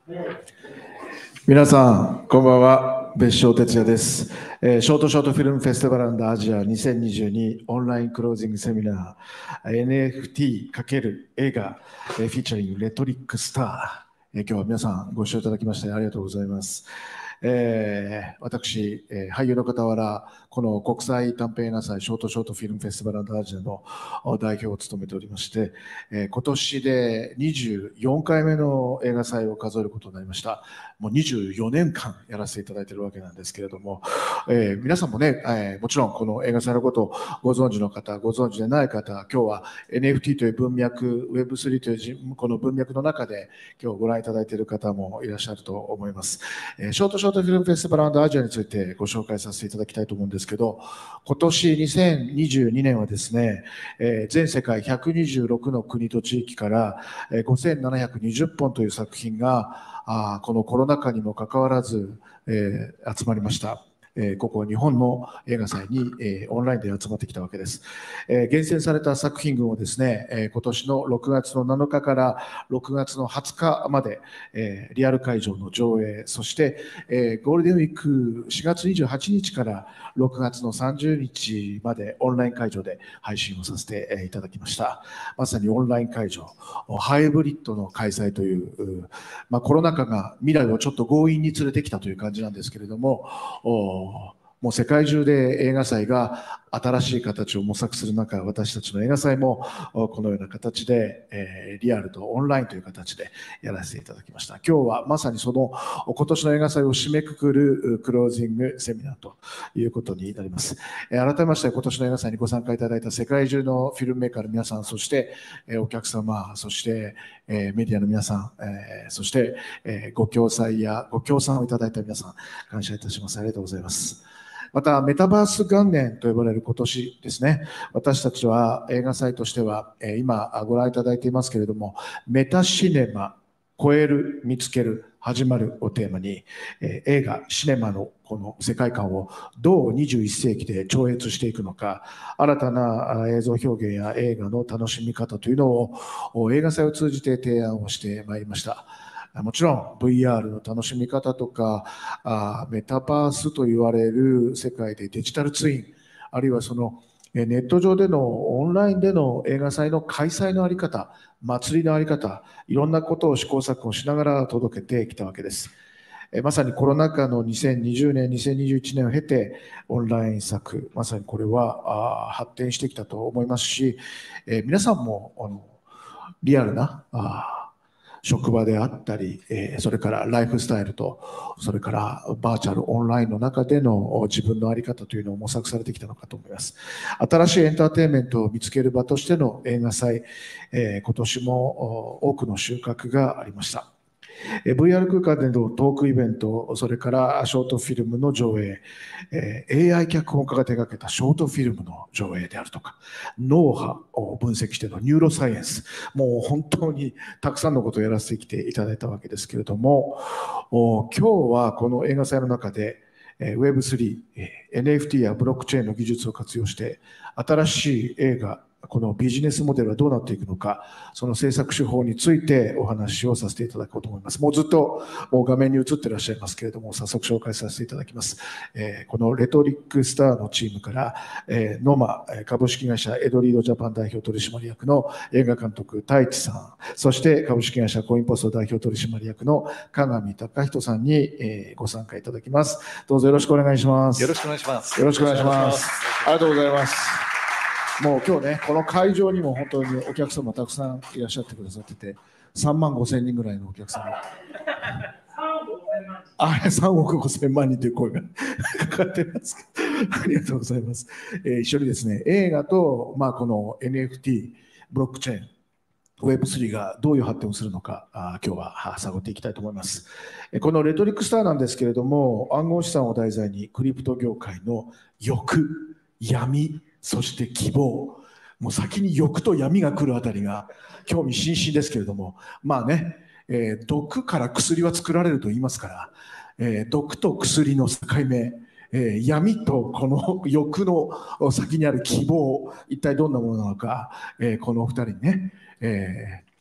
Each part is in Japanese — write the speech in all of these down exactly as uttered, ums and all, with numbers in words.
皆さん、こんばんは。別所哲也です、えー。ショートショートフィルムフェスティバルアジアにせんにじゅうにオンラインクロージングセミナー エヌエフティー× 映画、えー、フィーチャリングレトリックスター、えー。今日は皆さんご視聴いただきましてありがとうございます。えー、私、えー、俳優の傍ら、この国際短編映画祭ショートショートフィルムフェスティバルアジアの代表を務めておりまして、えー、今年でにじゅうよんかいめの映画祭を数えることになりました。もうにじゅうよねんかんやらせていただいているわけなんですけれども、えー、皆さんもね、えー、もちろんこの映画祭のことをご存知の方、ご存知でない方、今日は エヌエフティー という文脈、ウェブスリー というこの文脈の中で今日ご覧いただいている方もいらっしゃると思います。えー、ショートショートフィルムフェスティバルアジアについてご紹介させていただきたいと思うんですけど、今年にせんにじゅうにねんはですね、えー、全世界ひゃくにじゅうろくの国と地域からごせんななひゃくにじゅっぽんという作品があこのコロナ禍にもかかわらず、えー、集まりました。えー、ここ日本の映画祭に、えー、オンラインで集まってきたわけです。えー、厳選された作品群をですね、えー、今年のろくがつのなのかからろくがつのはつかまで、えー、リアル会場の上映、そして、えー、ゴールデンウィークしがつにじゅうはちにちからろくがつのさんじゅうにちまでオンライン会場で配信をさせていただきました。まさにオンライン会場、ハイブリッドの開催という、まあ、コロナ禍が未来をちょっと強引に連れてきたという感じなんですけれども、もう世界中で映画祭が新しい形を模索する中、私たちの映画祭もこのような形で、えー、リアルとオンラインという形でやらせていただきました。今日はまさにその今年の映画祭を締めくくるクロージングセミナーということになります。えー、改めまして今年の映画祭にご参加いただいた世界中のフィルムメーカーの皆さん、そして、えー、お客様、そして、えー、メディアの皆さん、えー、そして、えー、ご協賛やご協賛をいただいた皆さん、感謝いたします。ありがとうございます。またメタバース元年と呼ばれる今年ですね、私たちは映画祭としては今ご覧いただいていますけれども、メタシネマ、超える、見つける、始まるをテーマに、映画シネマのこの世界観をどうにじゅういっせいきで超越していくのか、新たな映像表現や映画の楽しみ方というのを映画祭を通じて提案をしてまいりました。もちろん ブイアール の楽しみ方とか、あメタバースと言われる世界でデジタルツイン、あるいはそのネット上でのオンラインでの映画祭の開催のあり方、祭りのあり方、いろんなことを試行錯誤しながら届けてきたわけです。まさにコロナ禍のにせんにじゅうねん、にせんにじゅういちねんを経てオンライン作、まさにこれは発展してきたと思いますし、皆さんもあのリアルな職場であったり、それからライフスタイルと、それからバーチャルオンラインの中での自分の在り方というのを模索されてきたのかと思います。新しいエンターテインメントを見つける場としての映画祭、今年も多くの収穫がありました。ブイアール 空間でのトークイベント、それからショートフィルムの上映、エーアイ 脚本家が手掛けたショートフィルムの上映であるとか、脳波を分析してのニューロサイエンス、もう本当にたくさんのことをやらせてきていただいたわけですけれども、今日はこの映画祭の中で、ウェブスリー、エヌエフティー やブロックチェーンの技術を活用して、新しい映画、このビジネスモデルはどうなっていくのか、その制作手法についてお話をさせていただこうと思います。もうずっともう画面に映ってらっしゃいますけれども、早速紹介させていただきます。えー、このレトリックスターのチームから、えー、ノマ株式会社エドリードジャパン代表取締役の映画監督太一さん、そして株式会社コインポスト代表取締役の加賀見隆人さんに、えー、ご参加いただきます。どうぞよろしくお願いします。 よろしくお願いします。 よろしくお願いします。ありがとうございます。もう今日ね、この会場にも本当にお客様たくさんいらっしゃってくださってて、さんまんごせんにんぐらいのお客様。あれ、さんおくごせんまんにんという声がかかってますけど、ありがとうございます。えー、一緒にですね、映画と、まあ、この エヌエフティー、ブロックチェーン、ウェブスリー がどういう発展をするのか、あ今日は探っていきたいと思います。このレトリックスターなんですけれども、暗号資産を題材にクリプト業界の欲、闇、そして希望、もう先に欲と闇が来るあたりが興味津々ですけれども、まあね、えー、毒から薬は作られると言いますから、えー、毒と薬の境目、えー、闇とこの欲の先にある希望、一体どんなものなのか、えー、このお二人にね、えー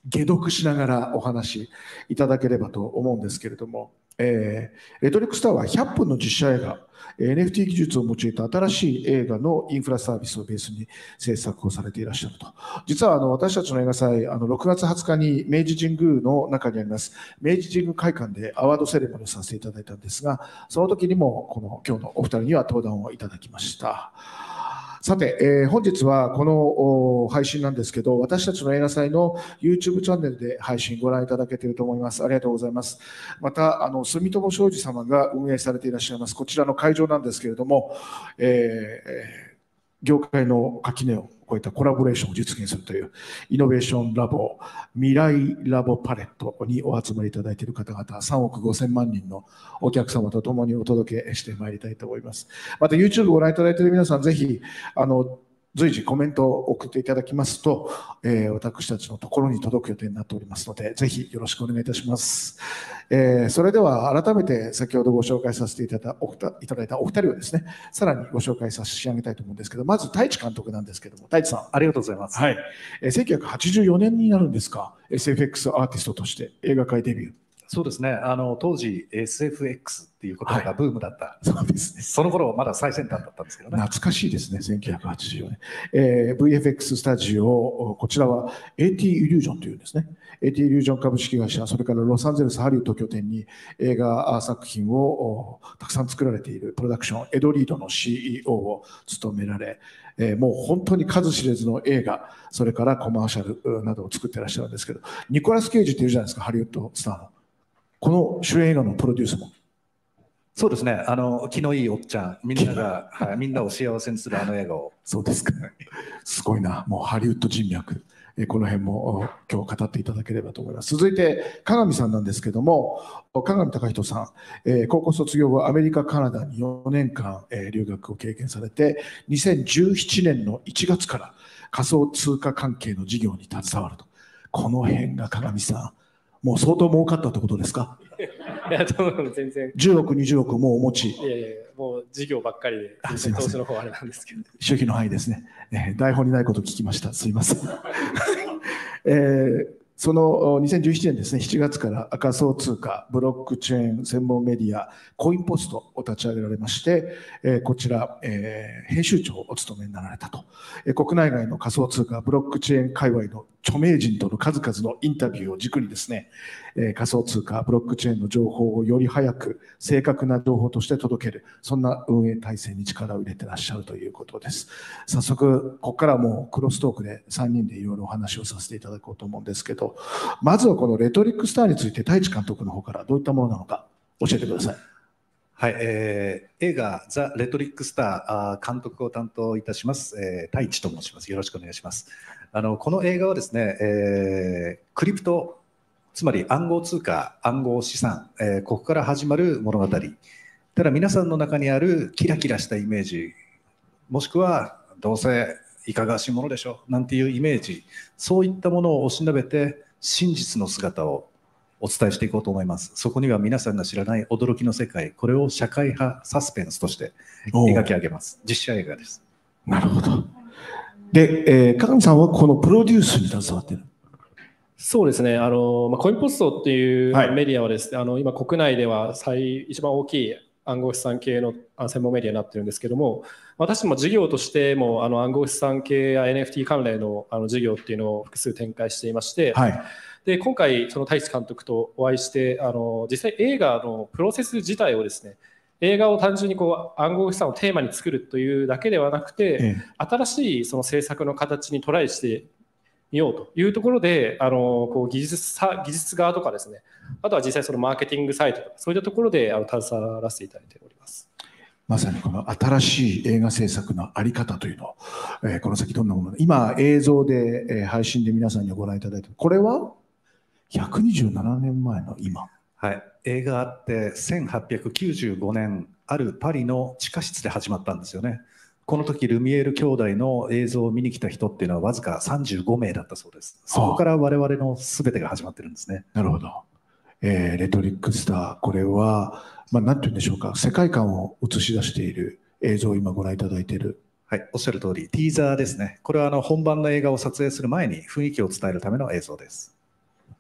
解読しながらお話しいただければと思うんですけれども、えー、レトリックスターはひゃっぷんの実写映画、エヌエフティー 技術を用いた新しい映画のインフラサービスをベースに制作をされていらっしゃると。実はあの私たちの映画祭、あのろくがつはつかに明治神宮の中にあります明治神宮会館でアワードセレモニーをさせていただいたんですが、その時にもこの今日のお二人には登壇をいただきました。さて、えー、本日はこの配信なんですけど、私たちの映画祭の YouTube チャンネルで配信ご覧いただけていると思います。ありがとうございます。また、あの住友商事様が運営されていらっしゃいますこちらの会場なんですけれども、えー、業界の垣根をこういったコラボレーションを実現するというイノベーションラボ、未来ラボパレットにお集まりいただいている方々、さんおくごせんまんにんのお客様と共にお届けしてまいりたいと思います。また YouTube をご覧いただいている皆さん、ぜひ、あの、随時コメントを送っていただきますと、えー、私たちのところに届く予定になっておりますので、ぜひよろしくお願いいたします。えー、それでは改めて先ほどご紹介させていただいたおいただいたお二人をですね、さらにご紹介させて上げたいと思うんですけど、まず太一監督なんですけども、太一さん。 ありがとうございます。 はい。えー、せんきゅうひゃくはちじゅうよねんになるんですか、エスエフエックス アーティストとして映画界デビュー。 そうですね。あの当時 エスエフエックス っていう言葉がブームだった。はい、 そうですね。 その頃まだ最先端だったんですけどね。 懐かしいですね。せんきゅうひゃくはちじゅうよねん。えー、ブイエフエックス スタジオ、こちらは エーティー イリュージョンというんですね。エーティー イリュージョン株式会社、それからロサンゼルス、ハリウッド拠点に映画作品をたくさん作られているプロダクション、エドリードの シーイーオー を務められ、えー、もう本当に数知れずの映画、それからコマーシャルなどを作ってらっしゃるんですけど、ニコラス・ケイジっていうじゃないですか、ハリウッドスターの。この主演映画のプロデュースも。 そうですね。あの気のいいおっちゃん、みんなが、はい、みんなを幸せにするあの映画を。 そうですか。すごいな。もうハリウッド人脈。この辺も今日語っていただければと思います。続いて、加賀美さんなんですけども、加賀美隆人さん、高校卒業後、アメリカ、カナダによねんかん留学を経験されて、にせんじゅうななねんのいちがつから仮想通貨関係の事業に携わると。この辺が加賀美さん、もう相当儲かったってことですか？ いや、全然。 じゅうおく、にじゅうおくもうお持ち。 いやいや、もう事業ばっかりで、投資の方はあれなんですけど。 初期の範囲ですね。えー、台本にないこと聞きました。すいません。えー、そのにせんじゅうななねんですね、しちがつから仮想通貨、ブロックチェーン専門メディア、コインポストを立ち上げられまして、えー、こちら、えー、編集長をお務めになられたと。えー、国内外の仮想通貨、ブロックチェーン界隈の著名人との数々のインタビューを軸にですね、えー、仮想通貨、ブロックチェーンの情報をより早く正確な情報として届ける、そんな運営体制に力を入れてらっしゃるということです。早速、ここからもうクロストークでさんにんでいろいろお話をさせていただこうと思うんですけど、まずはこのレトリックスターについて太一監督の方からどういったものなのか教えてください。 はい、えー、映画ザ・レトリックスター監督を担当いたします、えー、太一と申します。よろしくお願いします。あのこの映画はですね、えー、クリプト、つまり暗号通貨、暗号資産、えー、ここから始まる物語。ただ皆さんの中にあるキラキラしたイメージ、もしくはどうせいかがわしいものでしょうなんていうイメージ、そういったものを押しなべて真実の姿をお伝えしていこうと思います。そこには皆さんが知らない驚きの世界、これを社会派サスペンスとして描き上げます。実写映画です。 なるほど。で、えー、加賀美さんはこのプロデュースに携わっている。 そうですね。あの、まあ、コインポストっていうメディアはですね、はい、あの今国内では最一番大きい暗号資産系の専門メディアになってるんですけども、私も事業としてもあの暗号資産系や エヌエフティー 関連のあの事業っていうのを複数展開していまして、はい、で今回その太一監督とお会いして、あの実際映画のプロセス自体をですね、映画を単純にこう暗号資産をテーマに作るというだけではなくて、ええ、新しいその制作の形にトライしてみようというところで、あのこう技術さ技術側とかですね、あとは実際そのマーケティングサイトとかそういったところであの携わらせていただいております。 まさにこの新しい映画制作のあり方というのを、えー、この先どんなもの、今映像で、えー、配信で皆さんにご覧いただいて、これはひゃくにじゅうななねんまえの今。 はい、映画ってせんはっぴゃくきゅうじゅうごねん、あるパリの地下室で始まったんですよね。この時ルミエール兄弟の映像を見に来た人っていうのはわずかさんじゅうごめいだったそうです。そこから我々の全てが始まってるんですね。 なるほど。えー、レトリックスター、これは、まあ、なんて言うんでしょうか、世界観を映し出している映像を今ご覧いただいている。 はい、おっしゃる通り、ティーザーですね。これはあの本番の映画を撮影する前に雰囲気を伝えるための映像です。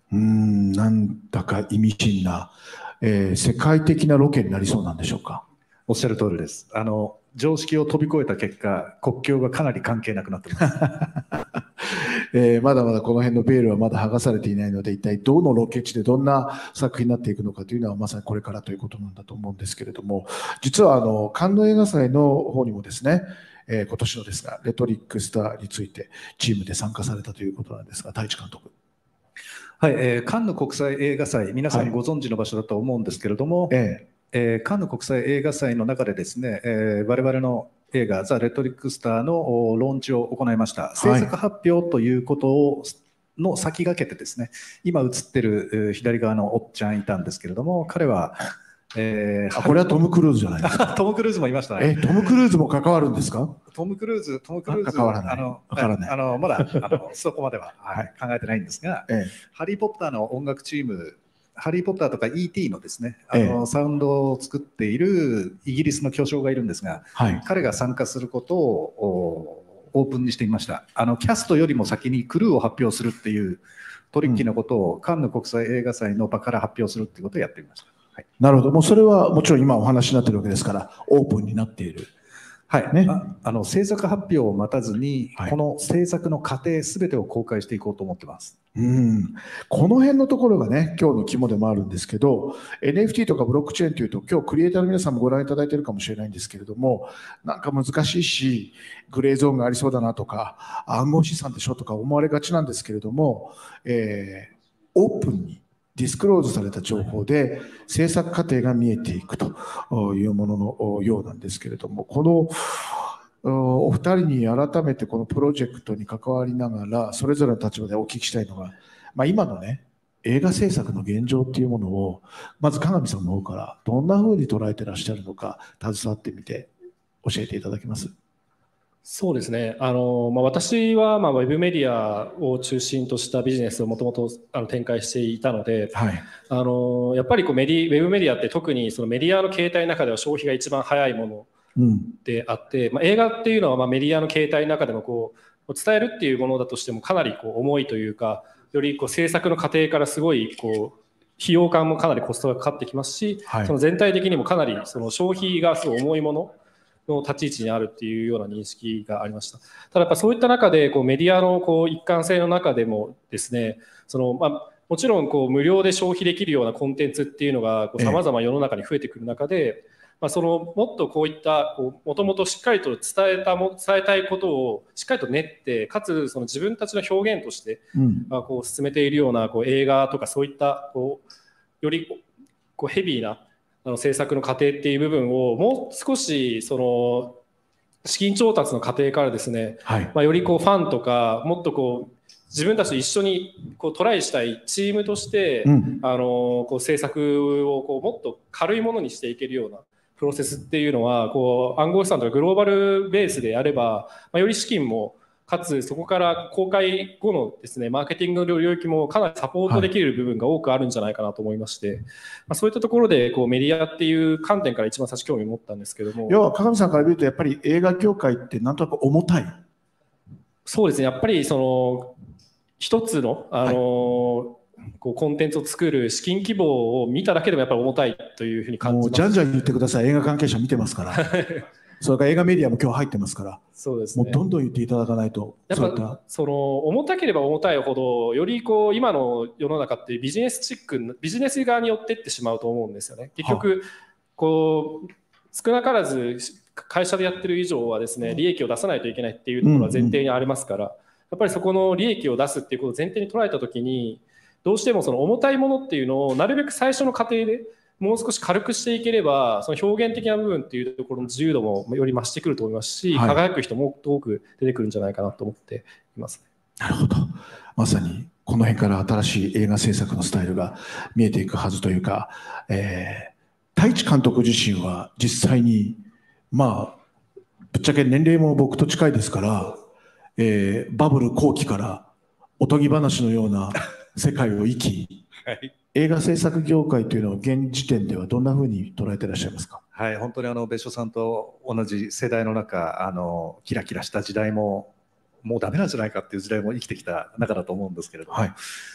うーん、なんだか意味深な、えー世界的なロケになりそうなんでしょうか。 おっしゃる通りです。あの常識を飛び越えた結果、国境がかなり関係なくなってます。 えーまだまだこの辺のベールはまだ剥がされていないので、一体どのロケ地でどんな作品になっていくのかというのはまさにこれからということなんだと思うんですけれども、実はあのカンヌ映画祭の方にもですね、えー今年のですがレトリックスターについてチームで参加されたということなんですが、太一監督。 はい、えーカンヌ国際映画祭、皆さはいんご存知の場所だと思うんですけれども、 ええーカンヌ国際映画祭の中でですね、えー我々の映画「ザ・レトリック・スター」のおローンチを行いました。制作発表ということをの先駆けてですね、今映ってるえー左側のおっちゃんいたんですけれども、彼は、えーーあこれはトム・クルーズじゃないですか。 トム・クルーズもいましたね。 えトム・クルーズも関わるんですか。 トム・クルーズ、トム・クルーズ、 関わらないあのわからないあのまだあのそこまでは、ははいい、考えてないんですが、 えハリー・ポッターの音楽チーム、ハリー・ポッターとか イーティー のですね、あえのサウンドを作っているイギリスの巨匠がいるんですが、 はい彼が参加することをおオープンにしていました。あのキャストよりも先にクルーを発表するっていうトリッキーなことを、カンヌ国際映画祭の場から発表するっていうことをやってみました。はい、 なるほど。もうそれはもちろん今お話になっているわけですからオープンになっている。 はいねああの制作発表を待たずに、 はいこの制作の過程すべてを公開していこうと思ってます。 うんこの辺のところがね、今日の肝でもあるんですけど、エヌエフティー とかブロックチェーンというと、今日クリエイターの皆さんもご覧いただいているかもしれないんですけれども、なんか難しいし、グレーゾーンがありそうだなとか、暗号資産でしょとか思われがちなんですけれども、えーオープンにディスクローズされた情報で制作過程が見えていくというもののようなんですけれども、このお二人に改めてこのプロジェクトに関わりながらそれぞれの立場でお聞きしたいのが、まあ、今のね映画制作の現状っていうものをまず鏡さんの方からどんなふうに捉えてらっしゃるのか携わってみて教えていただけます。 そうですね。あの、まあ、私は、まあ、ウェブメディアを中心としたビジネスをもともとあの展開していたので、 はい、 あの、やっぱりこうメディ、ウェブメディアって特にそのメディアの形態の中では消費が一番早いものうんであって、まあ、映画っていうのはまあメディアの形態の中でもこう伝えるっていうものだとしてもかなりこう重いというか、よりこう制作の過程からすごいこう費用感もかなりコストがかかってきますし、 はい、 その全体的にもかなりその消費がすごい重いものの立ち位置にあるっていうような認識がありました。ただやっぱそういった中でこうメディアのこう一貫性の中でもですね、そのまあもちろんこう無料で消費できるようなコンテンツっていうのがさまざま世の中に増えてくる中で、まあ、そのもっとこういったもともとしっかりと伝えたも伝えたいことをしっかりと練って、かつその自分たちの表現として、うん、まあこう進めているようなこう映画とかそういったこうよりこうヘビーなあの制作の過程っていう部分をもう少しその資金調達の過程からですね、はい、まあ、よりこうファンとかもっとこう自分たちと一緒にこうトライしたいチームとして、うん、あのこう制作をこうもっと軽いものにしていけるようなプロセスっていうのはこう暗号資産とかグローバルベースでやれば、まあ、より資金もかつそこから公開後のですねマーケティングの領域もかなりサポートできる部分が多くあるんじゃないかなと思いまして、はい、まあ、そういったところでこうメディアっていう観点から一番最初興味を持ったんですけども、 要は鏡さんから見るとやっぱり映画業界ってなんとなく重たい。 そうですね、やっぱりその一つのあの、はい、こうコンテンツを作る資金規模を見ただけでもやっぱり重たいというふうに感じます。 もうじゃんじゃん言ってください。映画関係者見てますからそれから映画メディアも今日入ってますから、 そうですね、 もうどんどん言っていただかないと。 やっぱそ, その重たければ重たいほどよりこう今の世の中ってビジネスチックビジネス側に寄っていってしまうと思うんですよね。結局こう少なからず会社でやってる以上はですね利益を出さないといけないっていうところは前提にありますから、うんうん、やっぱりそこの利益を出すっていうことを前提に捉えたときにどうしてもその重たいものっていうのをなるべく最初の過程でもう少し軽くしていければその表現的な部分っていうところの自由度もより増してくると思いますし、はい、輝く人も多く出てくるんじゃないかなと思っています。 なるほど。まさにこの辺から新しい映画制作のスタイルが見えていくはずというか、えー、太一監督自身は実際にまあぶっちゃけ年齢も僕と近いですから、えー、バブル後期からおとぎ話のような世界を生き、はい、映画制作業界というのは現時点ではどんなふうに捉えていらっしゃいますか。 はい、本当にあの別所さんと同じ世代の中、あのキラキラした時代ももうダメなんじゃないかっていう時代も生きてきた中だと思うんですけれども、はい、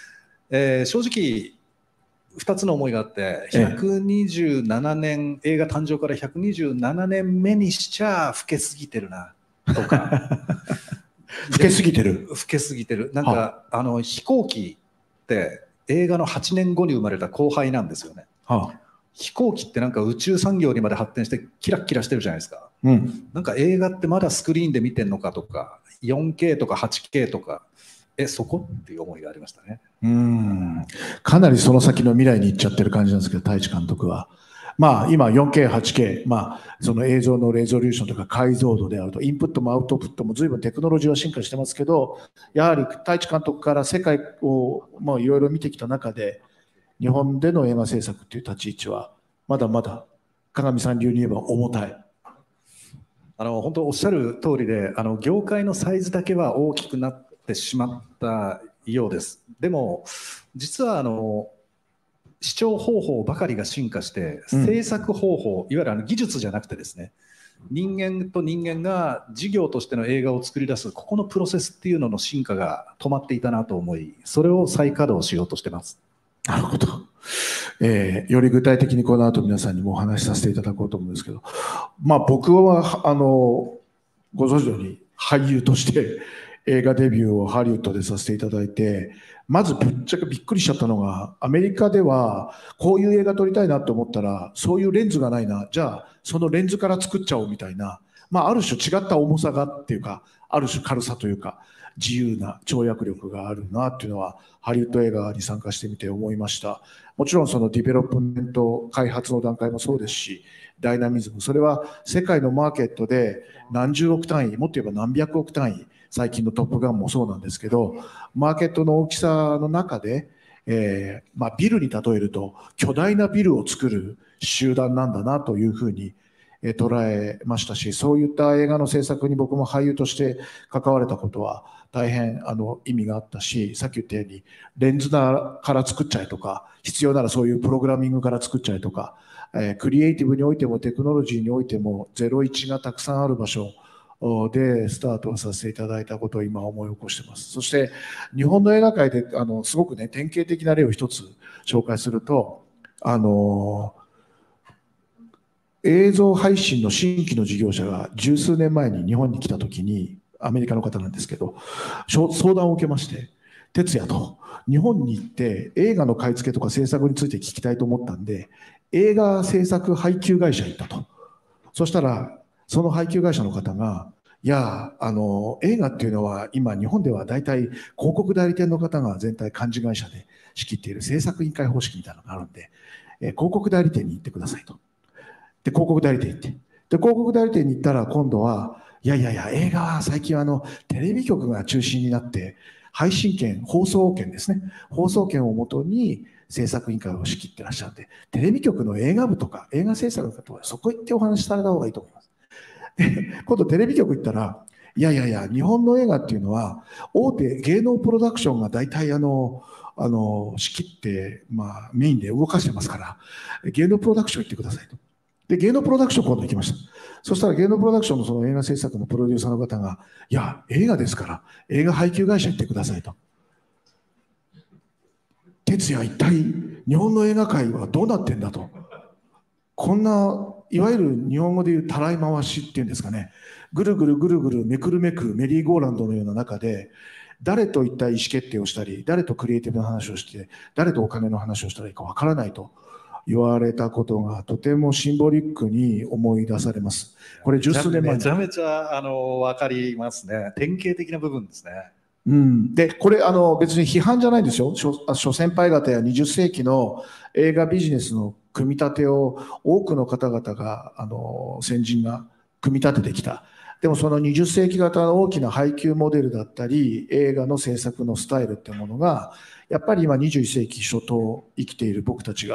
えー、正直ふたつの思いがあって、ひゃくにじゅうななねん、ええ、映画誕生からひゃくにじゅうななねんめにしちゃ老けすぎてるなとか老けすぎてる老けすぎてるなんか、はあ、あの飛行機って映画のはちねんごに生まれた後輩なんですよね、はあ、飛行機ってなんか宇宙産業にまで発展してキラッキラしてるじゃないですか、うん、なんか映画ってまだスクリーンで見てんのかとか よんケー とか はちケー とかえそこっていう思いがありましたね。 うーん、かなりその先の未来に行っちゃってる感じなんですけど、太一監督は。まあ今 よんケー、はちケー、まあその映像のレゾリューションとか解像度であると、インプットもアウトプットも随分テクノロジーは進化してますけど、やはり太一監督から世界をまあいろいろ見てきた中で、日本での映画制作っていう立ち位置はまだまだ鏡さん流に言えば重たい。 あの本当おっしゃる通りで、あの業界のサイズだけは大きくなってしまったようです。でも実はあの視聴方法ばかりが進化して、うん、制作方法、いわゆるあの技術じゃなくてですね、人間と人間が事業としての映画を作り出すここのプロセスっていうのの進化が止まっていたなと思い、それを再稼働しようとしてます。 なるほど、えー、より具体的にこの後皆さんにもお話しさせていただこうと思うんですけど、まあ僕はあのご存知のように俳優として映画デビューをハリウッドでさせていただいて、まずぶっちゃけびっくりしちゃったのが、アメリカではこういう映画撮りたいなと思ったらそういうレンズがないな、じゃあそのレンズから作っちゃおうみたいな、まあある種違った重さがっていうか、ある種軽さというか自由な跳躍力があるなっていうのはハリウッド映画に参加してみて思いました。もちろんそのディベロップメント開発の段階もそうですし、ダイナミズム、それは世界のマーケットで何十億単位、もっと言えば何百億単位、最近のトップガンもそうなんですけど、マーケットの大きさの中で、えーまあ、ビルに例えると巨大なビルを作る集団なんだなというふうに捉えましたし、そういった映画の制作に僕も俳優として関われたことは大変あの意味があったし、さっき言ったようにレンズから作っちゃえとか、必要ならそういうプログラミングから作っちゃえとか、えー、クリエイティブにおいてもテクノロジーにおいてもゼロイチがたくさんある場所でスタートをさせていただいたことを今思い起こしてます。そして日本の映画界であのすごくね典型的な例を一つ紹介すると、あの映像配信の新規の事業者が十数年前に日本に来た時に、アメリカの方なんですけど相談を受けまして、哲也と日本に行って映画の買い付けとか制作について聞きたいと思ったんで映画制作配給会社に行ったと。そしたらその配給会社の方が、いやあの映画っていうのは今日本では大体広告代理店の方が全体幹事会社で仕切っている制作委員会方式みたいなのがあるんで、え広告代理店に行ってくださいと。で広告代理店行って、で広告代理店に行ったら今度は、いやいやいや映画は最近あのテレビ局が中心になって配信権、放送権ですね、放送権をもとに制作委員会を仕切ってらっしゃるんで、テレビ局の映画部とか映画制作の方はそこ行ってお話しされた方がいいと思います。今度テレビ局行ったら、いやいやいや日本の映画っていうのは大手芸能プロダクションが大体あのあの仕切って、まあ、メインで動かしてますから芸能プロダクション行ってくださいと。で芸能プロダクション今度行きました。そしたら芸能プロダクションのその映画制作のプロデューサーの方が、いや映画ですから映画配給会社行ってくださいと。哲也一体日本の映画界はどうなってんだと。こんないわゆる日本語でいうたらい回しっていうんですかね、ぐるぐるぐるぐるめくるめくメリーゴーランドのような中で、誰と一体意思決定をしたり、誰とクリエイティブな話をして、誰とお金の話をしたらいいかわからないと言われたことがとてもシンボリックに思い出されます。これ十数年前に。 めちゃめちゃあの分かりますね。典型的な部分ですね。 うん、でこれあの別に批判じゃないんですよ。諸先輩方やにじゅっ世紀の映画ビジネスの組み立てを多くの方々があの先人が組み立ててきた。でもそのにじゅっ世紀型の大きな配給モデルだったり映画の制作のスタイルっていうものがやっぱり今にじゅういっ世紀初頭生きている僕たちが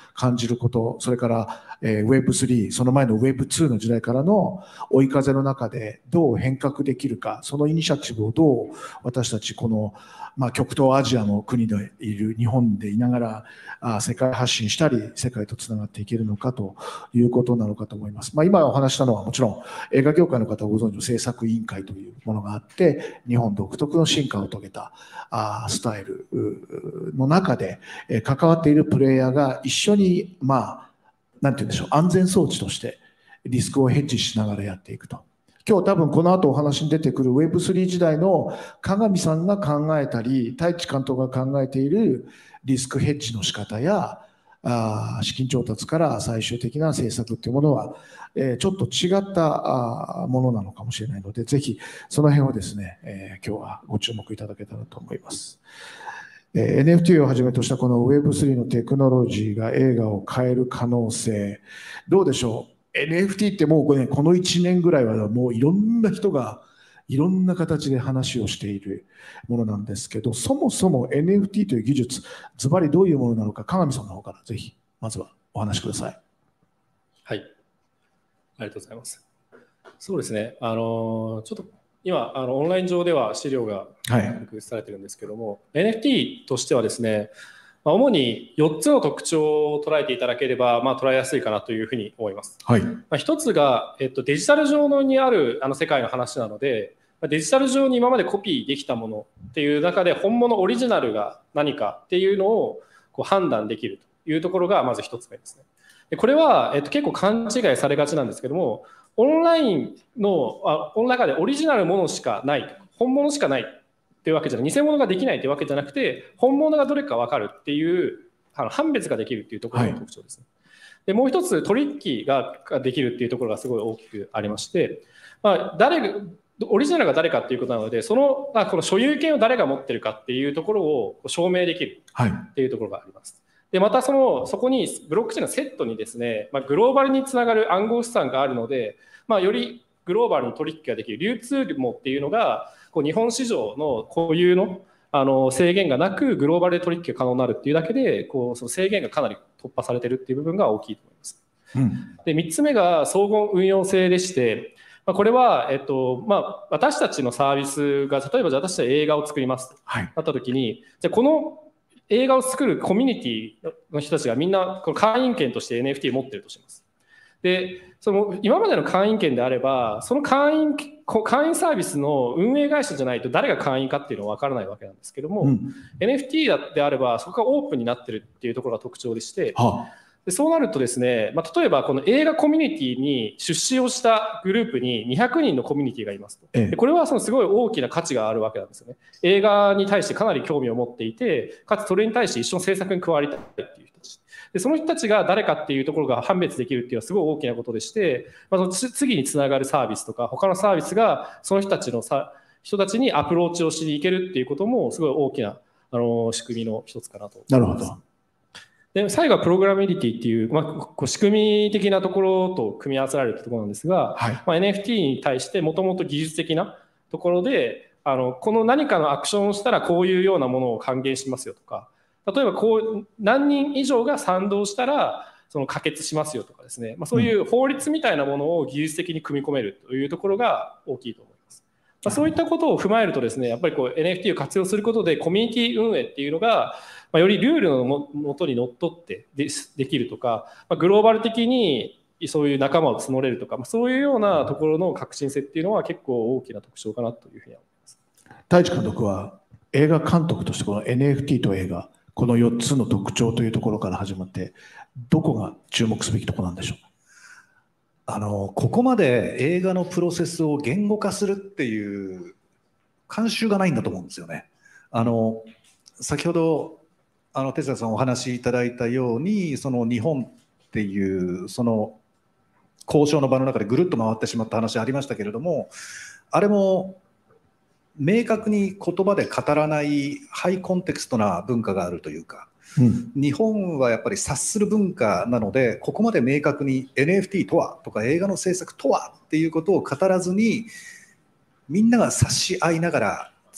感じること、それから、えー、ウェブスリー、その前の ウェブツー の時代からの追い風の中でどう変革できるか、そのイニシアチブをどう私たちこの、まあ、極東アジアの国でいる日本でいながらあ世界発信したり世界とつながっていけるのかということなのかと思います。まあ、今お話したのはもちろん映画業界の方ご存知の制作委員会というものがあって日本独特の進化を遂げたあスタイルの中で関わっているプレイヤーが一緒にまあなんて言うんでしょう安全装置としてリスクをヘッジしながらやっていくと。今日多分この後お話に出てくる ウェブスリー 時代の鏡さんが考えたり太一監督が考えているリスクヘッジの仕方やあ資金調達から最終的な政策っていうものは、えー、ちょっと違ったあものなのかもしれないのでぜひその辺をですね、えー、今日はご注目いただけたらと思います。えー、エヌエフティー をはじめとしたこの ウェブスリー のテクノロジーが映画を変える可能性どうでしょう。エヌエフティー ってもうこれ、ね、このいちねんぐらいはもういろんな人がいろんな形で話をしているものなんですけどそもそも エヌエフティー という技術ズバリどういうものなのか鏡さんの方からぜひまずはお話しください。 はい、ありがとうございます。そうですねあのちょっと今あのオンライン上では資料が工夫されてるんですけども、はい、エヌエフティー としてはですね主によっつの特徴を捉えていただければ、まあ、捉えやすいかなというふうに思います。はい、まあ、一つが、えっと、デジタル上にあるあの世界の話なのでデジタル上に今までコピーできたものっていう中で本物オリジナルが何かっていうのをこう判断できるというところがまず一つ目ですね。でこれは、えっと、結構勘違いされがちなんですけどもオンラインのあこの中でオリジナルものしかない本物しかないっていうわけじゃない偽物ができないというわけじゃなくて本物がどれか分かるっていうあの判別ができるっていうところの特徴ですね。はい、でもう一つトリッキーができるっていうところがすごい大きくありまして、まあ、誰オリジナルが誰かっていうことなのでその、まあ、この所有権を誰が持ってるかっていうところを証明できるっていうところがあります。でまたそのそこにブロックチェーンのセットにですね、まあ、グローバルにつながる暗号資産があるので、まあ、よりグローバルに取引ができる流通網っていうのがこう日本市場の固有 の, あの制限がなくグローバルで取引が可能になるっていうだけでこうその制限がかなり突破されてるっていう部分が大きいと思います。うん、でみっつめが相互運用性でして、まあ、これは、えっとまあ、私たちのサービスが例えばじゃあ私たち映画を作りますとなった時に、じゃあこの映画を作るコミュニティの人たちがみんなこの会員権として エヌエフティー を持っているとします。でその今までの会員権であればその会員会員サービスの運営会社じゃないと誰が会員かっていうのは分からないわけなんですけども、うん、エヌエフティー であればそこがオープンになってるっていうところが特徴でして、はあ、でそうなるとですね、まあ、例えばこの映画コミュニティに出資をしたグループににひゃくにんのコミュニティがいますと。でこれはそのすごい大きな価値があるわけなんですよね。映画に対してかなり興味を持っていてかつそれに対して一緒の制作に加わりたいっていう人たちでその人たちが誰かっていうところが判別できるっていうのはすごい大きなことでして、まあ、その次につながるサービスとか他のサービスがその人たちのさ人たちにアプローチをしに行けるっていうこともすごい大きなあの仕組みの一つかなと思います。なるほど。で最後はプログラミリティっていう、まあ、こう仕組み的なところと組み合わせられるところなんですが、はいまあ、エヌエフティー に対してもともと技術的なところであのこの何かのアクションをしたらこういうようなものを還元しますよとか例えばこう何人以上が賛同したらその可決しますよとかですね、まあ、そういう法律みたいなものを技術的に組み込めるというところが大きいと思います。まあ、そういったことを踏まえるとですねやっぱりこう エヌエフティー を活用することでコミュニティ運営っていうのがまあよりルールのもとにのっとってでできるとか、まあ、グローバル的にそういう仲間を募れるとか、まあ、そういうようなところの革新性っていうのは結構大きな特徴かなというふうに思います。 太一監督は映画監督としてこの エヌエフティー と映画このよっつの特徴というところから始まってどこが注目すべきところなんでしょうか。 あのここまで映画のプロセスを言語化するっていう慣習がないんだと思うんですよね。あの先ほどあの哲也さんお話しいただいたようにその日本っていうその交渉の場の中でぐるっと回ってしまった話ありましたけれどもあれも明確に言葉で語らないハイコンテクストな文化があるというか、うん、日本はやっぱり察する文化なのでここまで明確に エヌエフティー とはとか映画の制作とはっていうことを語らずにみんなが察し合いながら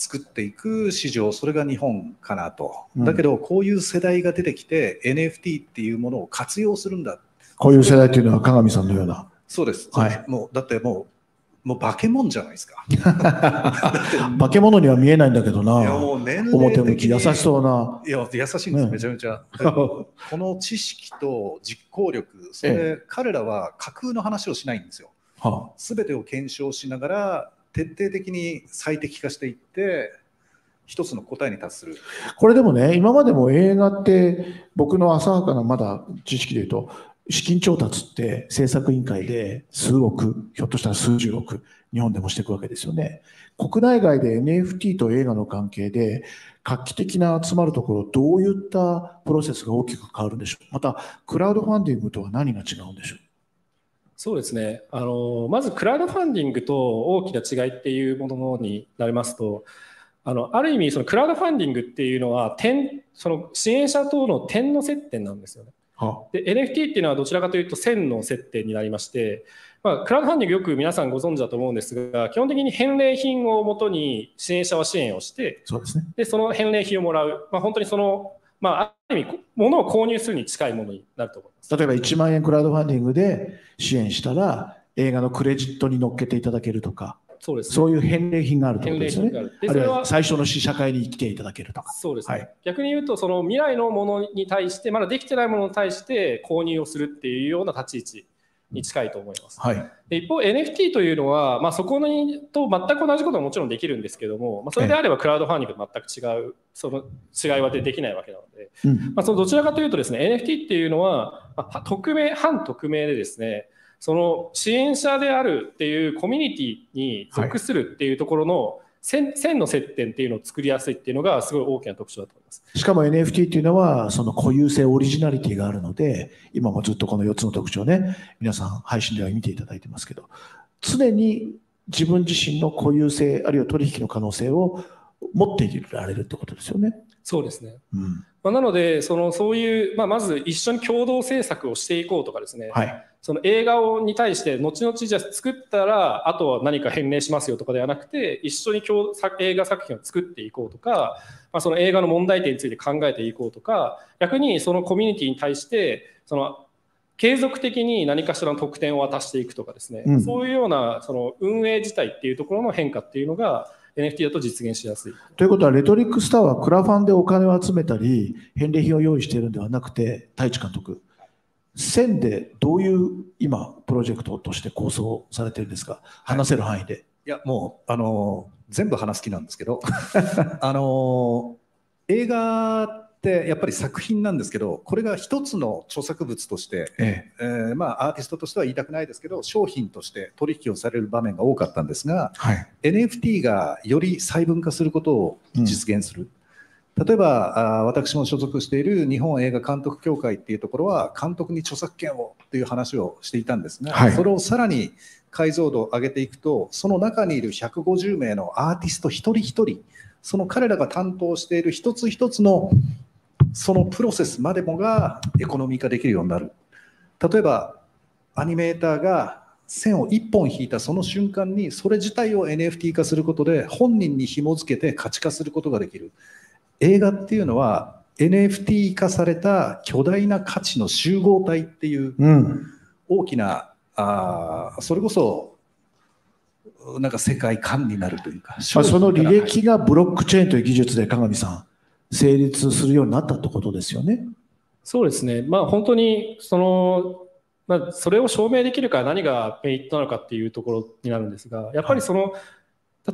作っていく市場、それが日本かなと、 うん、 だけどこういう世代が出てきて エヌエフティー っていうものを活用するんだ。 こういう世代というのは鏡さんのような。 そうです、 はい、 もうだってもうもう化け物じゃないですか。 化け物には見えないんだけどな。 いやもう年齢表向き優しそうな。 いや優しいんです、 ね、 めちゃめちゃ。この知識と実行力、それ、ええ、彼らは架空の話をしないんですよ。すべてを検証しながら徹底的に最適化していって一つの答えに達する。 これでもね、今までも映画って僕の浅はかなまだ知識で言うと、資金調達って制作委員会で数億、ひょっとしたら数十億日本でもしていくわけですよね。国内外で エヌエフティー と映画の関係で画期的な集まるところ、どういったプロセスが大きく変わるんでしょう。またクラウドファンディングとは何が違うんでしょう。 そうですね、あのまずクラウドファンディングと大きな違いっていうものになりますと、あのある意味そのクラウドファンディングっていうのは点その支援者等の点の接点なんですよね。で エヌエフティー っていうのはどちらかというと線の接点になりまして、まあ、クラウドファンディングよく皆さんご存知だと思うんですが、基本的に返礼品をもとに支援者は支援をして、 そうですね、 でその返礼品をもらう、まあ、本当にその、まあ、ある意味物を購入するに近いものになると思います。 例えばいちまんえんクラウドファンディングで支援したら映画のクレジットに乗っけていただけるとか、 そうですね、 そういう返礼品があるということですね。 であるいは最初の試写会に来ていただけるとか。 そうですね、 はい、 逆に言うとその未来のものに対してまだできてないものに対して購入をするっていうような立ち位置に近いと思います。 はい、 で一方 エヌエフティー というのは、まあ、そこにと全く同じことはもちろんできるんですけども、まあ、それであればクラウドファンディングと全く違うその違いはできないわけなので、うん、まあ、そのどちらかというとですね エヌエフティー っていうのは、まあ、匿名反匿名でですね、その支援者であるっていうコミュニティに属するっていうところの線、線の接点っていうのを作りやすいっていうのがすごい大きな特徴だと思います。 しかも エヌエフティー っていうのはその固有性オリジナリティがあるので、今もずっとこのよっつの特徴ね、皆さん配信では見ていただいてますけど、常に自分自身の固有性あるいは取引の可能性を持っていられるってことですよね。 そうですね、 うん、 まあ、なのでそのそういう、まあ、まず一緒に共同制作をしていこうとかですね、 はい、その映画をに対して後々じゃあ作ったらあとは何か返礼しますよとかではなくて、一緒に映画作品を作っていこうとか、まあ、その映画の問題点について考えていこうとか、逆にそのコミュニティに対してその継続的に何かしらの特典を渡していくとかですね、うん、そういうようなその運営自体っていうところの変化っていうのがエヌエフティー だと実現しやすい。 ということはレトリックスターはクラファンでお金を集めたり返礼品を用意しているんではなくて、太一監督、線でどういう今プロジェクトとして構想されてるんですか、話せる範囲で。 いやもうあの全部話す気なんですけどあの映画ってやっぱり作品なんですけど、これが一つの著作物として、えええー、まあアーティストとしては言いたくないですけど商品として取引をされる場面が多かったんですが、はい、エヌエフティー がより細分化することを実現する、うん、例えばあ私も所属している日本映画監督協会っていうところは監督に著作権をっていう話をしていたんですが、はい、それをさらに解像度を上げていくと、その中にいるひゃくごじゅうめいのアーティスト一人一人、その彼らが担当している一つ一つのそのプロセスまでもがエコノミー化できるようになる。例えばアニメーターが線をいっぽん引いたその瞬間にそれ自体を エヌエフティー 化することで本人に紐付けて価値化することができる。映画っていうのは エヌエフティー 化された巨大な価値の集合体っていう大きな、うん、あそれこそなんか世界観になるというか、 その履歴がブロックチェーンという技術で鏡さん成立するようになったってことですよね。 そうですね、まあ、本当にその、まあ、それを証明できるか何がメリットなのかっていうところになるんですが、やっぱりその、はい、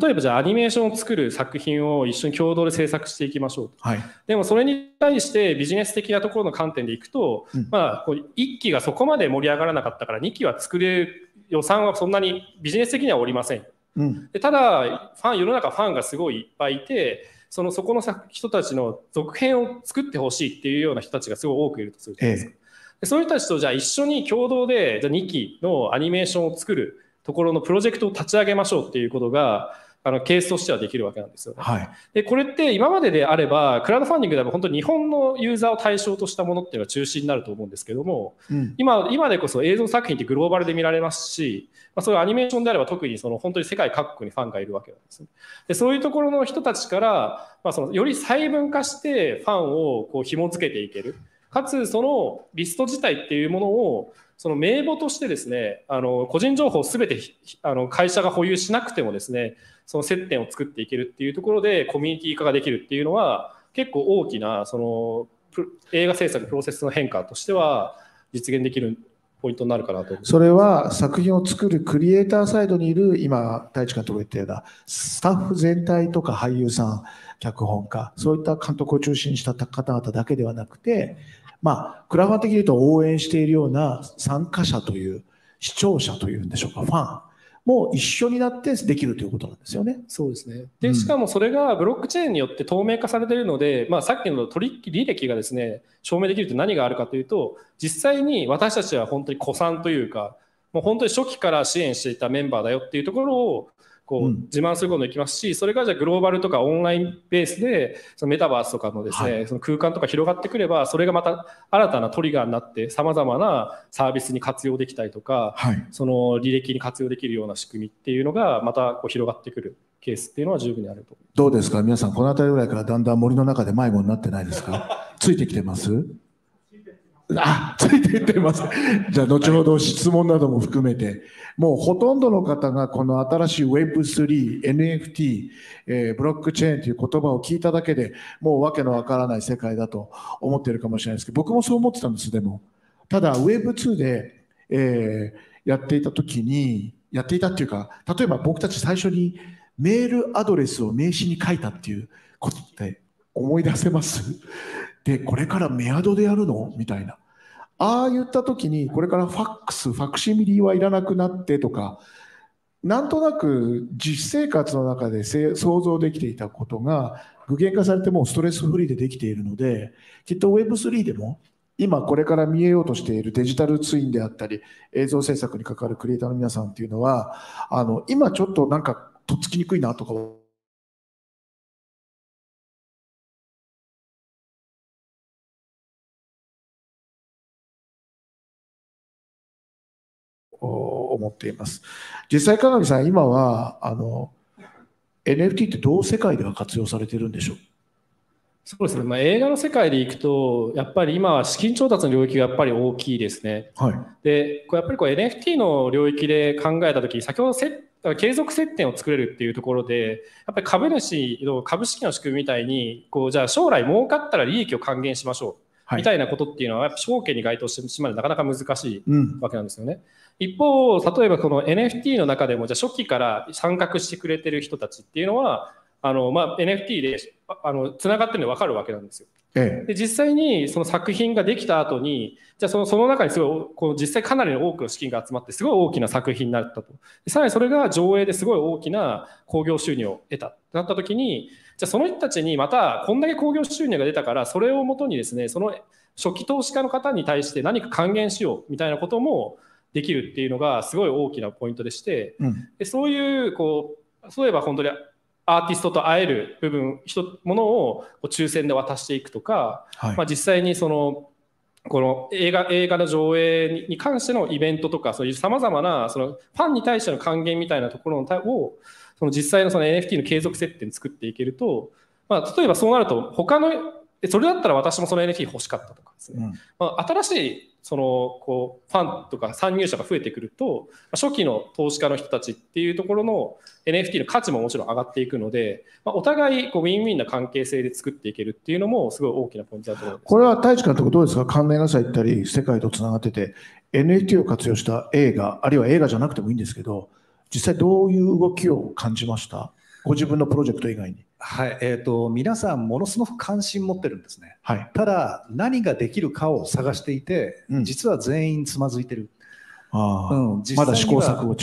例えばじゃあアニメーションを作る作品を一緒に共同で制作していきましょうと、はい、でもそれに対してビジネス的なところの観点でいくと、うん、まあ、こういっきがそこまで盛り上がらなかったからにきは作れる予算はそんなにビジネス的にはおりません、うん、でただファン世の中ファンがすごいいっぱいいて、そのそこの人たちの続編を作ってほしいっていうような人たちがすごい多くいるとするじゃないですか、ええ、でそういう人たちとじゃあ一緒に共同でじゃあにきのアニメーションを作るところのプロジェクトを立ち上げましょうっていうことがあのケースとしてはできるわけなんですよね。 はい、 でこれって今までであればクラウドファンディングでも本当に日本のユーザーを対象としたものっていうのが中心になると思うんですけども、うん、今, 今でこそ映像作品ってグローバルで見られますし、まあ、そういうアニメーションであれば特にその本当に世界各国にファンがいるわけなんですね。でそういうところの人たちから、まあ、そのより細分化してファンをこう紐付けていける、かつそのリスト自体っていうものをその名簿としてですね、あの個人情報をすべてあの会社が保有しなくてもですね、その接点を作っていけるっていうところでコミュニティ化ができるっていうのは結構大きなその映画制作プロセスの変化としては実現できるポイントになるかなと思います。 それは作品を作るクリエイターサイドにいる今太一監督が言ったようなスタッフ全体とか俳優さん、脚本家、そういった監督を中心にした方々だけではなくて、まあ、クラファン的に言うと応援しているような参加者という視聴者というんでしょうか、ファンも一緒になってできるということなんですよね。 そうですね。で、しかもそれがブロックチェーンによって透明化されているので、まあ、さっきの取引履歴がですね証明できると何があるかというと、実際に私たちは本当に古参というか、もう本当に初期から支援していたメンバーだよっていうところをこう自慢することもできますし、それがじゃあグローバルとかオンラインベースでそのメタバースとかのですね、はい、その空間とか広がってくれば、それがまた新たなトリガーになってさまざまなサービスに活用できたりとか、はい、その履歴に活用できるような仕組みっていうのがまたこう広がってくるケースっていうのは十分にあると。 どうですか皆さん、この辺りぐらいからだんだん森の中で迷子になってないですか？ついてきてます？あ、ついていってます。じゃあ後ほど質問なども含めて、もうほとんどの方がこの新しい ウェブスリー、エヌエフティー、えー、ブロックチェーンという言葉を聞いただけでもうわけのわからない世界だと思っているかもしれないですけど、僕もそう思ってたんです。でもただ ウェブツー で、えー、やっていた時にやっていたっていうか、例えば僕たち最初にメールアドレスを名刺に書いたっていうことって思い出せます？でこれからメアドでやるのみたいな、ああ言った時にこれからファックスファクシミリはいらなくなってとか、なんとなく実生活の中で想像できていたことが具現化されてもうストレスフリーでできているので、きっと ウェブスリー でも今これから見えようとしているデジタルツインであったり映像制作に関わるクリエイターの皆さんっていうのは、あの今ちょっとなんかとっつきにくいなとか思っています。実際鏡さん、今はあの エヌエフティー ってどう世界では活用されているんでしょう？ そうですね、まあ、映画の世界でいくとやっぱり今は資金調達の領域がやっぱり大きいですね。はい、でこれやっぱりこう エヌエフティー の領域で考えたとき、先ほどせ継続接点を作れるっていうところで、やっぱり株主の株式の仕組みみたいにこうじゃあ将来儲かったら利益を還元しましょうみたいなことっていうのはやっぱ証券に該当してしまうのでなかなか難しいわけなんですよね。うん、一方、例えばこの エヌエフティー の中でもじゃあ初期から参画してくれてる人たちっていうのはあの、まあ、エヌエフティー であのつながってるのが分かるわけなんですよ。ええ、で実際にその作品ができた後にじゃあそのその中にすごいこう実際かなりの多くの資金が集まってすごい大きな作品になったと。でさらにそれが上映ですごい大きな興行収入を得たとなった時に、じゃあその人たちにまたこんだけ興行収入が出たからそれをもとにですね、その初期投資家の方に対して何か還元しようみたいなこともできるっていうのがすごい大きなポイントでして、うん、でそういうこうそういえば本当にアーティストと会える部分ものを抽選で渡していくとか、はい、まあ、実際にそのこの映画、映画の上映に関してのイベントとかそういうさまざまなそのファンに対しての還元みたいなところをその実際のその エヌエフティー の継続接点作っていけると、まあ、例えばそうなると他のそれだったら私もその エヌエフティー 欲しかったとかですね、うん、まあ、新しいそのこうファンとか参入者が増えてくると初期の投資家の人たちっていうところの エヌエフティー の価値ももちろん上がっていくので、まあ、お互いこうウィンウィンな関係性で作っていけるっていうのもすごい大きなポイントだと思います。 これは太一監督どうですか？関連映画祭行ったり世界とつながってて エヌエフティー を活用した映画、あるいは映画じゃなくてもいいんですけど、実際どういう動きを感じました？ご自分のプロジェクト以外に。 はい、えーと、皆さんものすごく関心持ってるんですね。はい、ただ何ができるかを探していて、うん、実は全員つまずいてる。 あ、うん、まだ試行錯誤中。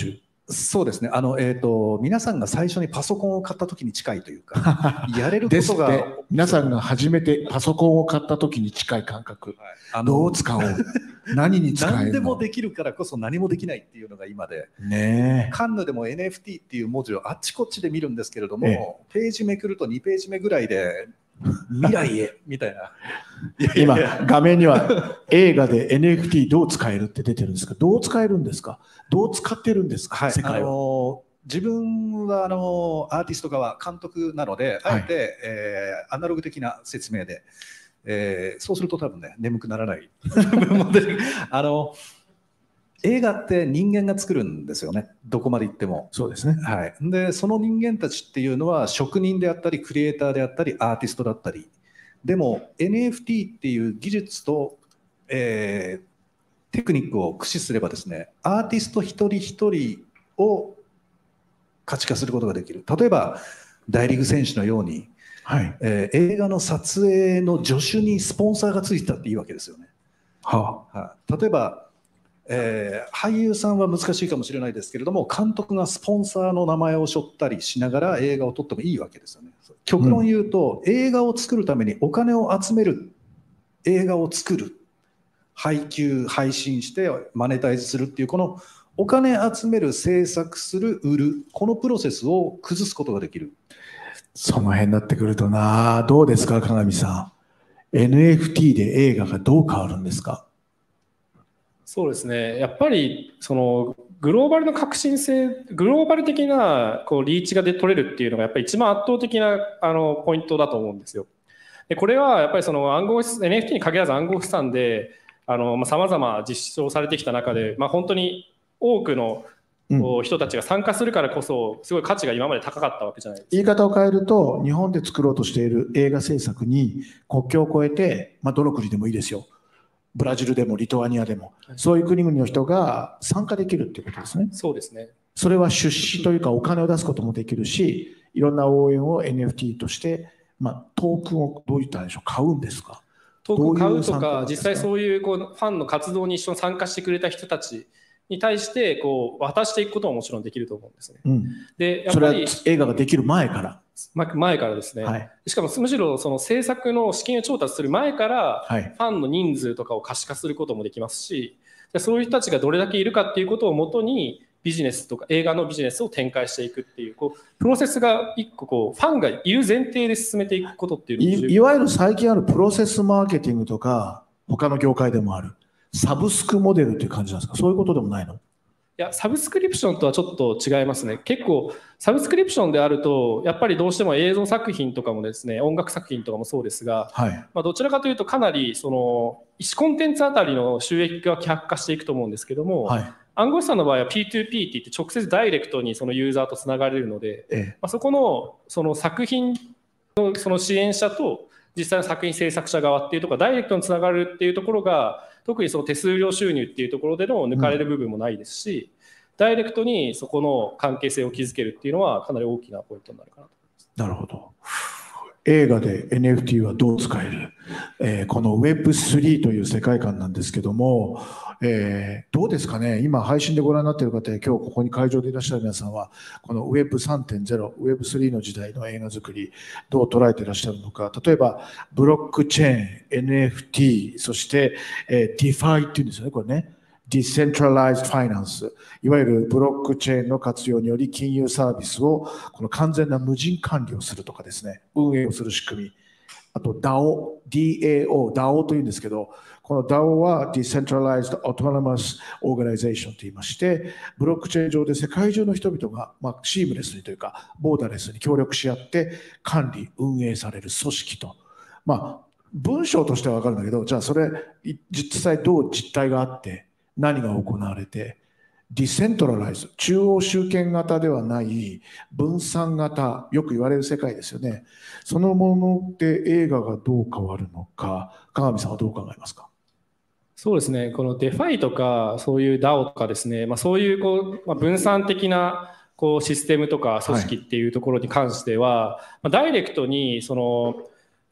そうですね。あの、えーと、皆さんが最初にパソコンを買った時に近いというか、やれることが。 ですって皆さんが初めてパソコンを買った時に近い感覚。はい、あのどう使おう何に使えるの何でもできるからこそ何もできないっていうのが今で。 ねえ。 カンヌでも エヌエフティー っていう文字をあっちこっちで見るんですけれども、ええ、ページめくるとにページ目ぐらいで、未来へみたいな。 今画面には映画で エヌエフティー どう使えるって出てるんですか。どう使えるんですか。どう使ってるんですか、はい、世界は。あの自分はあのアーティスト側監督なので、あえて、はい、えー、アナログ的な説明で、えー、そうすると多分ね眠くならないあの映画って人間が作るんですよね、どこまで行っても。 そうですね、 はい、でその人間たちっていうのは職人であったりクリエイターであったりアーティストだったりでも エヌエフティー っていう技術と、えー、テクニックを駆使すればですね、アーティスト一人一人を価値化することができる。例えば大リーグ選手のように、はい、えー、映画の撮影の助手にスポンサーがついてたっていいわけですよね。はあはあ、例えば、えー、俳優さんは難しいかもしれないですけれども、監督がスポンサーの名前を背負ったりしながら映画を撮ってもいいわけですよね。極論言うと、うん、映画を作るためにお金を集める、映画を作る、配給配信してマネタイズするっていうこのお金集める、制作する、売る、このプロセスを崩すことができる。 その辺になってくるとな、どうですか鏡さん、 エヌエフティー で映画がどう変わるんですか。 そうですね、やっぱりそのグローバルの革新性、グローバル的なこうリーチがで取れるっていうのがやっぱり一番圧倒的なあのポイントだと思うんですよ。でこれはやっぱりその暗号資産 エヌエフティー に限らず暗号資産でさまざま実証されてきた中で、まあ、本当に多くの人たちが参加するからこそすごい価値が今まで高かったわけじゃないですか。 言い方を変えると、日本で作ろうとしている映画制作に国境を越えて、まあ、どの国でもいいですよ、ブラジルでもリトアニアでも、はい、そういう国々の人が参加できるっていうことですね。 そうですね。 それは出資というかお金を出すこともできるし、いろんな応援を エヌエフティー として、まあ、トークンをどういったんでしょう、買うんですか。 トークン買うとか、実際そういうこうファンの活動に一緒に参加してくれた人たちに対してこう渡していくことももちろんできると思うんですね。うん、でやっぱりそれは映画ができる前から。 前からですね、はい、しかもむしろその制作の資金を調達する前からファンの人数とかを可視化することもできますし、そういう人たちがどれだけいるかっていうことをもとにビジネスとか映画のビジネスを展開していくっていう、こうプロセスが一個こうファンがいる前提で進めていくことっていうのい, いわゆる最近あるプロセスマーケティングとか他の業界でもあるサブスクモデルっていう感じなんですか。そういうことでもないの。 いや、サブスクリプションとはちょっと違いますね。結構サブスクリプションであるとやっぱりどうしても映像作品とかもですね、音楽作品とかもそうですが、はい、まあ、どちらかというとかなりそのいちコンテンツあたりの収益が希薄化していくと思うんですけども、はい、暗号資産の場合は ピーツーピー って言って直接ダイレクトにそのユーザーとつながれるので、ええ、まあ、そこのその作品のその支援者と実際の作品制作者側っていうところがダイレクトにつながるっていうところが、特にその手数料収入っていうところでの抜かれる部分もないですし、うん、ダイレクトにそこの関係性を築けるっていうのはかなり大きなポイントになるかなと思います。 なるほど。映画で エヌエフティー はどう使える、えー、この ウェブスリー という世界観なんですけども、えー、どうですかね。今配信でご覧になっている方や今日ここに会場でいらっしゃる皆さんはこの ウェブスリーてんゼロ、ウェブスリー の時代の映画作りどう捉えていらっしゃるのか。例えばブロックチェーン、エヌエフティー、そして、えー、ディファイっていうんですよね、これね。Decentralized Finance、 いわゆるブロックチェーンの活用により金融サービスをこの完全な無人管理をするとかですね、運営をする仕組み、あと ダオ、ディーエーオー、ダオ というんですけど、この ダオ は Decentralized Autonomous Organization と言いまして、ブロックチェーン上で世界中の人々が、まあ、シームレスにというかボーダレスに協力し合って管理運営される組織と、まあ文章としては分かるんだけど、じゃあそれ実際どう実態があって何が行われて、ディセントラライズ、中央集権型ではない分散型、よく言われる世界ですよね。そのもので映画がどう変わるのか、鏡さんはどう考えますか。 そうですね、このデファイとかそういう ダオ とかですね、まあ、そういうこう、まあ、分散的なこうシステムとか組織っていうところに関しては、はい、まあ、ダイレクトにその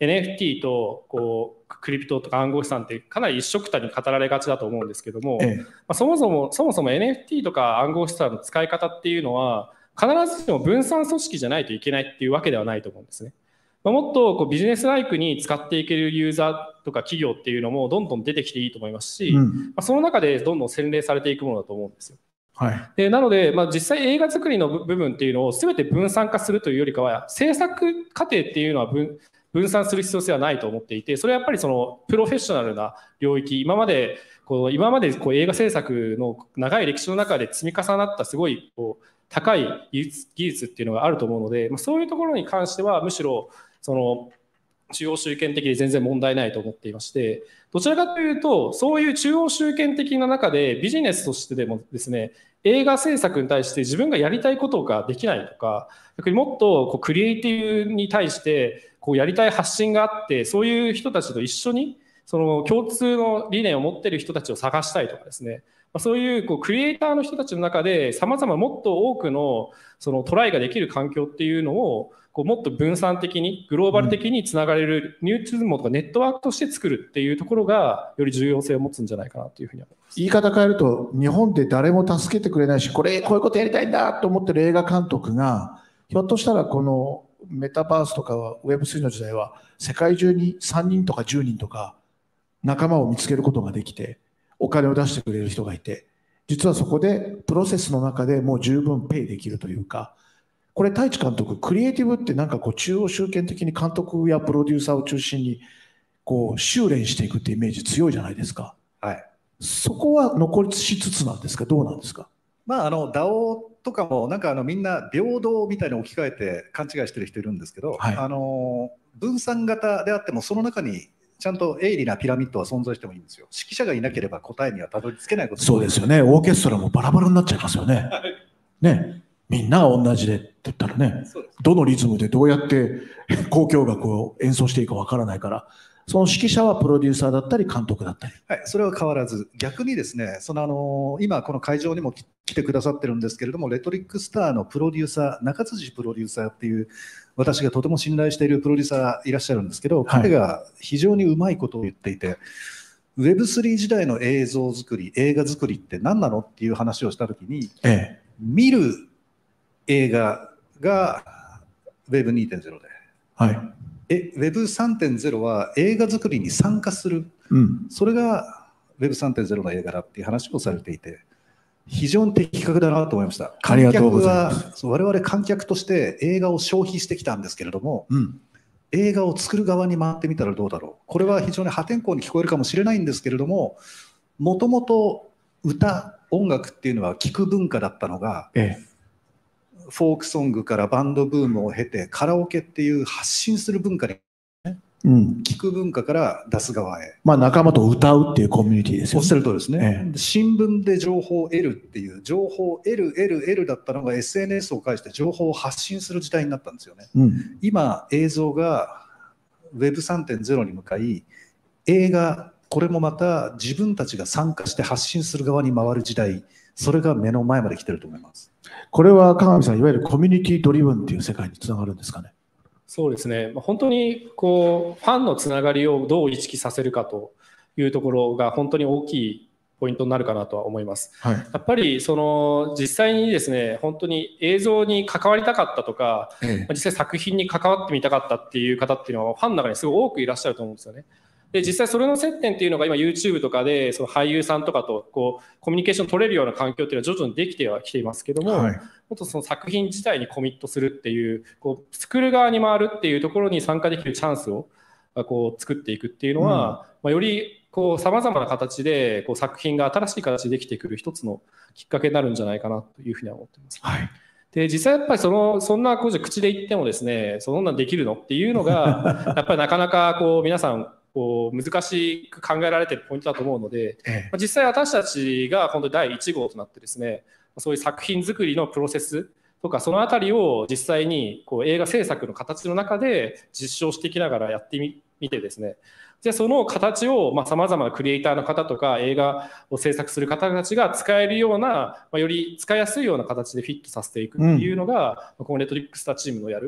エヌエフティー とこうクリプトとか暗号資産ってかなり一緒くたに語られがちだと思うんですけども、ええ、まあ、そもそもそもそも エヌエフティー とか暗号資産の使い方っていうのは必ずしも分散組織じゃないといけないっていうわけではないと思うんですね。まあ、もっとこうビジネスライクに使っていけるユーザーとか企業っていうのもどんどん出てきていいと思いますし、うん、まあ、その中でどんどん洗練されていくものだと思うんですよ。はい、でなので、まあ、実際映画作りの部分っていうのを全て分散化するというよりかは制作過程っていうのは 分, 分散する必要性はないと思っていて、それはやっぱりそのプロフェッショナルな領域、今までこう今までこう映画制作の長い歴史の中で積み重なったすごいこう高い技術、技術っていうのがあると思うので、まあ、そういうところに関してはむしろその中央集権的で全然問題ないと思っていまして、どちらかというとそういう中央集権的な中でビジネスとしてでもですね、映画制作に対して自分がやりたいことができないとか、逆にもっとこうクリエイティブに対してこうやりたい発信があって、そういう人たちと一緒にその共通の理念を持っている人たちを探したいとかですね、そういうこうクリエイターの人たちの中でさまざまもっと多くのそのトライができる環境っていうのをこうもっと分散的にグローバル的につながれるニュースモとかネットワークとして作るっていうところがより重要性を持つんじゃないかなというふうに思います。 言い方変えると、日本で誰も助けてくれないし、これこういうことやりたいんだと思ってる映画監督がひょっとしたらこのメタバースとか ウェブスリー の時代は世界中にさんにんとかじゅうにんとか仲間を見つけることができて、お金を出してくれる人がいて、実はそこでプロセスの中でもう十分ペイできるというか、これ太一監督、クリエイティブってなんかこう中央集権的に監督やプロデューサーを中心にこう修練していくってイメージ強いじゃないですか。はい。そこは残りしつつなんですか、どうなんですか。 まああの ダオ とかもなんかあのみんな平等みたいに置き換えて勘違いしてる人いるんですけど、はい、あの分散型であってもその中にちゃんと鋭利なピラミッドは存在してもいいんですよ。指揮者がいなければ答えにはたどり着けないこと。 そうですよね。オーケストラもバラバラになっちゃいますよね。ね。みんなが同じでって言ったらね、どのリズムでどうやって交響楽を演奏していいかわからないから、その指揮者はプロデューサーだったり監督だったり。 はい、それは変わらず、逆にですね、そのあの今この会場にも来てくださってるんですけれども、レトリックスターのプロデューサー、中辻プロデューサーっていう私がとても信頼しているプロデューサーいらっしゃるんですけど、彼が非常にうまいことを言っていて、ウェブスリー 時代の映像作り、映画作りって何なのっていう話をしたときに、ええ、見る映画が ウェブにてんゼロ で、はい、え ウェブさんてんゼロ は映画作りに参加する、うん、それが ウェブさんてんゼロ の映画だっていう話をされていて、非常に的確だなと思いました。観客は我々観客として映画を消費してきたんですけれども、うん、映画を作る側に回ってみたらどうだろう。これは非常に破天荒に聞こえるかもしれないんですけれども、もともと歌音楽っていうのは聴く文化だったのが、ええ、フォークソングからバンドブームを経てカラオケっていう発信する文化に、ね、うん、聞く文化から出す側へ、 まあ、仲間と歌うっていうコミュニティですよね。 おっしゃるとおりですね、ええ、新聞で情報を得るっていう情報を得る得る得るだったのが エスエヌエス を介して情報を発信する時代になったんですよね、うん、今映像が ウェブさんてんゼロ に向かい、映画これもまた自分たちが参加して発信する側に回る時代、それが目の前まで来てると思います。 これは加賀美さん、いわゆるコミュニティドリブンっていう世界につながるんですかね。 そうですね、本当にこうファンのつながりをどう意識させるかというところが本当に大きいポイントになるかなとは思います、はい、やっぱりその実際にですね、本当に映像に関わりたかったとか、ええ、実際作品に関わってみたかったっていう方っていうのはファンの中にすごい多くいらっしゃると思うんですよね。で実際それの接点っていうのが今 YouTube とかでその俳優さんとかとこうコミュニケーション取れるような環境っていうのは徐々にできてはきていますけども、はい、もっとその作品自体にコミットするっていうこう作る側に回るっていうところに参加できるチャンスをこう作っていくっていうのは、うん、まあ、よりさまざまな形でこう作品が新しい形でできてくる一つのきっかけになるんじゃないかなというふうには思っています。はい、で実際やっぱりそのそんな口で言ってもですね、そんなんできるのっていうのがやっぱりなかなかこう皆さんこう難しく考えられているポイントだと思うので、ええ、実際私たちが本当にだいいち号となってですね、そういう作品作りのプロセスとかそのあたりを実際にこう映画制作の形の中で実証していきながらやってみてですね、じゃあその形をさまざまなクリエイターの方とか映画を制作する方たちが使えるような、まあ、より使いやすいような形でフィットさせていくっていうのが、うん、このネットリックスターチームのやる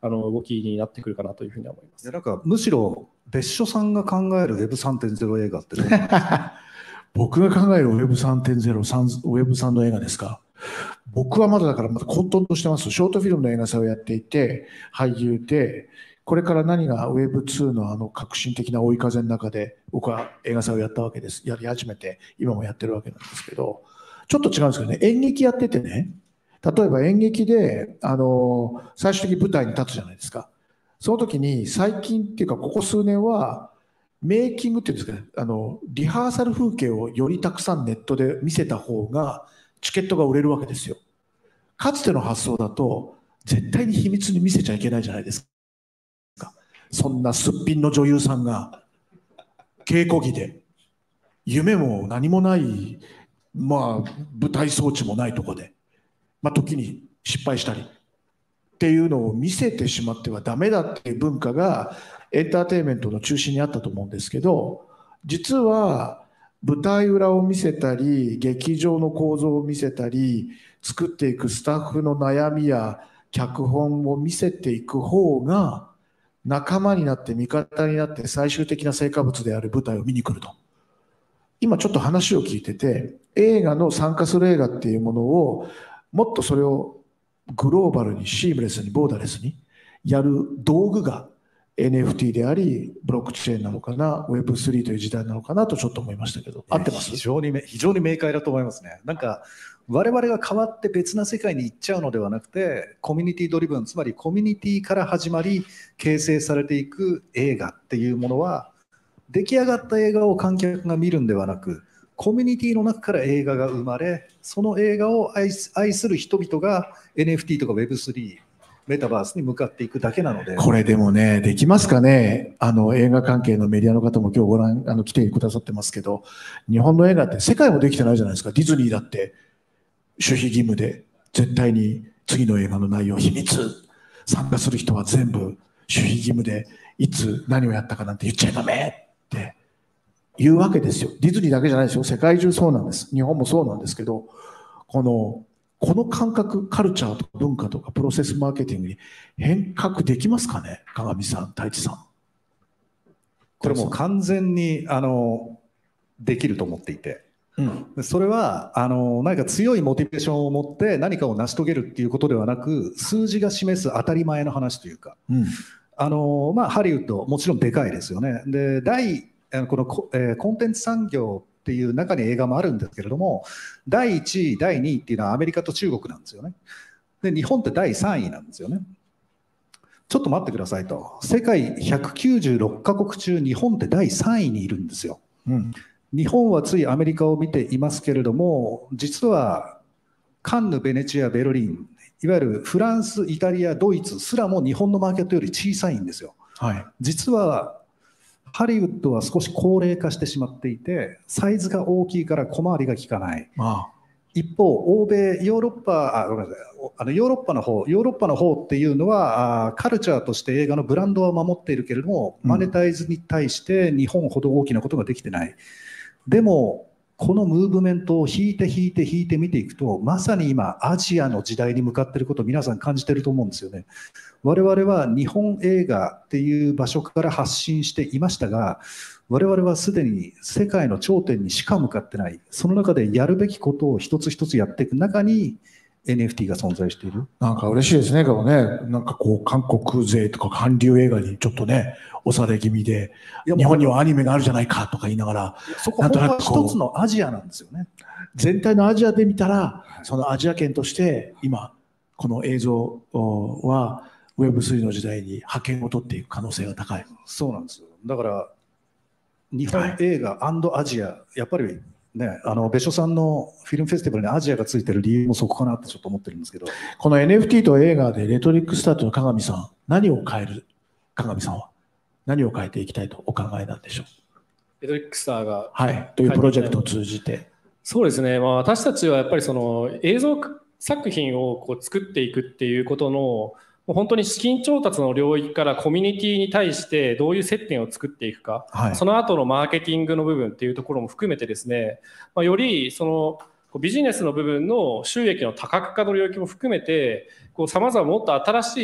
あの動きになってくるかなというふうに思います。 いやなんかむしろ別所さんが考える ウェブさんてんゼロ 映画ってどうなんですか？ 僕が考える ウェブさんてんゼロ、ウェブさんの映画ですか。僕はまだだからまだ混沌としてます。ショートフィルムの映画祭をやっていて、俳優で、これから何が ウェブツー のあの革新的な追い風の中で僕は映画祭をやったわけです。やり始めて今もやってるわけなんですけど、ちょっと違うんですけどね、演劇やっててね、例えば演劇であの最終的に舞台に立つじゃないですか。その時に最近っていうかここ数年はメイキングっていうんですかね、あのリハーサル風景をよりたくさんネットで見せた方がチケットが売れるわけですよ。かつての発想だと絶対に秘密に見せちゃいけないじゃないですか。そんなすっぴんの女優さんが稽古着で夢も何もない、まあ舞台装置もないとこで、まあ時に失敗したりっていうのを見せてしまってはダメだっていう文化がエンターテインメントの中心にあったと思うんですけど、実は舞台裏を見せたり劇場の構造を見せたり作っていくスタッフの悩みや脚本を見せていく方が仲間になって味方になって最終的な成果物である舞台を見に来ると。今ちょっと話を聞いてて、映画の参加する映画っていうものをもっとそれをグローバルにシームレスにボーダレスにやる道具が エヌエフティー でありブロックチェーンなのかな、 ウェブスリー という時代なのかなとちょっと思いましたけど、合ってます？ 非常に非常に明快だと思いますね。なんか我々が変わって別な世界に行っちゃうのではなくて、コミュニティドリブン、つまりコミュニティから始まり形成されていく映画っていうものは、出来上がった映画を観客が見るんではなく、コミュニティの中から映画が生まれ、その映画を愛す、愛する人々が エヌエフティー とか ウェブスリー、メタバースに向かっていくだけなので。 これでもね、できますかね。あの映画関係のメディアの方も今日ご覧あの来てくださってますけど、日本の映画って世界もできてないじゃないですか。ディズニーだって守秘義務で絶対に次の映画の内容秘密、参加する人は全部守秘義務でいつ何をやったかなんて言っちゃダメって言うわけですよ。ディズニーだけじゃないですよ。世界中そうなんです。日本もそうなんですけど、このこの感覚、カルチャーとか文化とかプロセスマーケティングに変革できますかね、鏡さん、太一さん。 これもう完全にあのできると思っていて、うん、それはあの何か強いモチベーションを持って何かを成し遂げるっていうことではなく、数字が示す当たり前の話というか、うん、あのまあ、ハリウッドもちろんでかいですよね。で第このコ、えー、コンテンツ産業っていう中に映画もあるんですけれども、だいいちい、だいにいっていうのはアメリカと中国なんですよね。で日本ってだいさんいなんですよね。ちょっと待ってくださいと。世界ひゃくきゅうじゅうろっかこく中日本ってだいさんいにいるんですよ。うん、日本はついアメリカを見ていますけれども、実はカンヌ、ベネチア、ベルリン、いわゆるフランス、イタリア、ドイツすらも日本のマーケットより小さいんですよ。はい、実はハリウッドは少し高齢化してしまっていて、サイズが大きいから小回りが利かない。ああ、一方、欧米、ヨーロッパ、あ、ごめんなさい、あのヨーロッパの方、ヨーロッパの方っていうのは、あカルチャーとして映画のブランドは守っているけれども、マネタイズに対して日本ほど大きなことができてない。でも、このムーブメントを引いて引いて引いて見ていくと、まさに今、アジアの時代に向かっていることを皆さん感じていると思うんですよね。我々は日本映画っていう場所から発信していましたが、我々はすでに世界の頂点にしか向かってない。その中でやるべきことを一つ一つやっていく中に エヌエフティー が存在している。 なんか嬉しいですね。でもね、なんかこう韓国勢とか韓流映画にちょっとね、押され気味で、日本にはアニメがあるじゃないかとか言いながら、 そこは一つのアジアなんですよね。 全体のアジアで見たら、そのアジア圏として今この映像はウェブスリー の時代に覇権を取っていく可能性が高い。 そうなんですよ。だから日本映画&アジア、はい、やっぱりね、あの別所さんのフィルムフェスティバルにアジアがついてる理由もそこかなってちょっと思ってるんですけど、 この エヌエフティー と映画でレトリックスタートの鏡さん、何を変える、鏡さんは何を変えていきたいとお考えなんでしょう。 レトリックスターが、 はい、というプロジェクトを通じて。 そうですね、まあ、私たちはやっぱりその映像作品をこう作っていくっていうことのもう本当に資金調達の領域からコミュニティに対してどういう接点を作っていくか、はい、その後のマーケティングの部分っていうところも含めてですね、まあ、よりそのビジネスの部分の収益の多角化の領域も含めてさまざまもっと新しい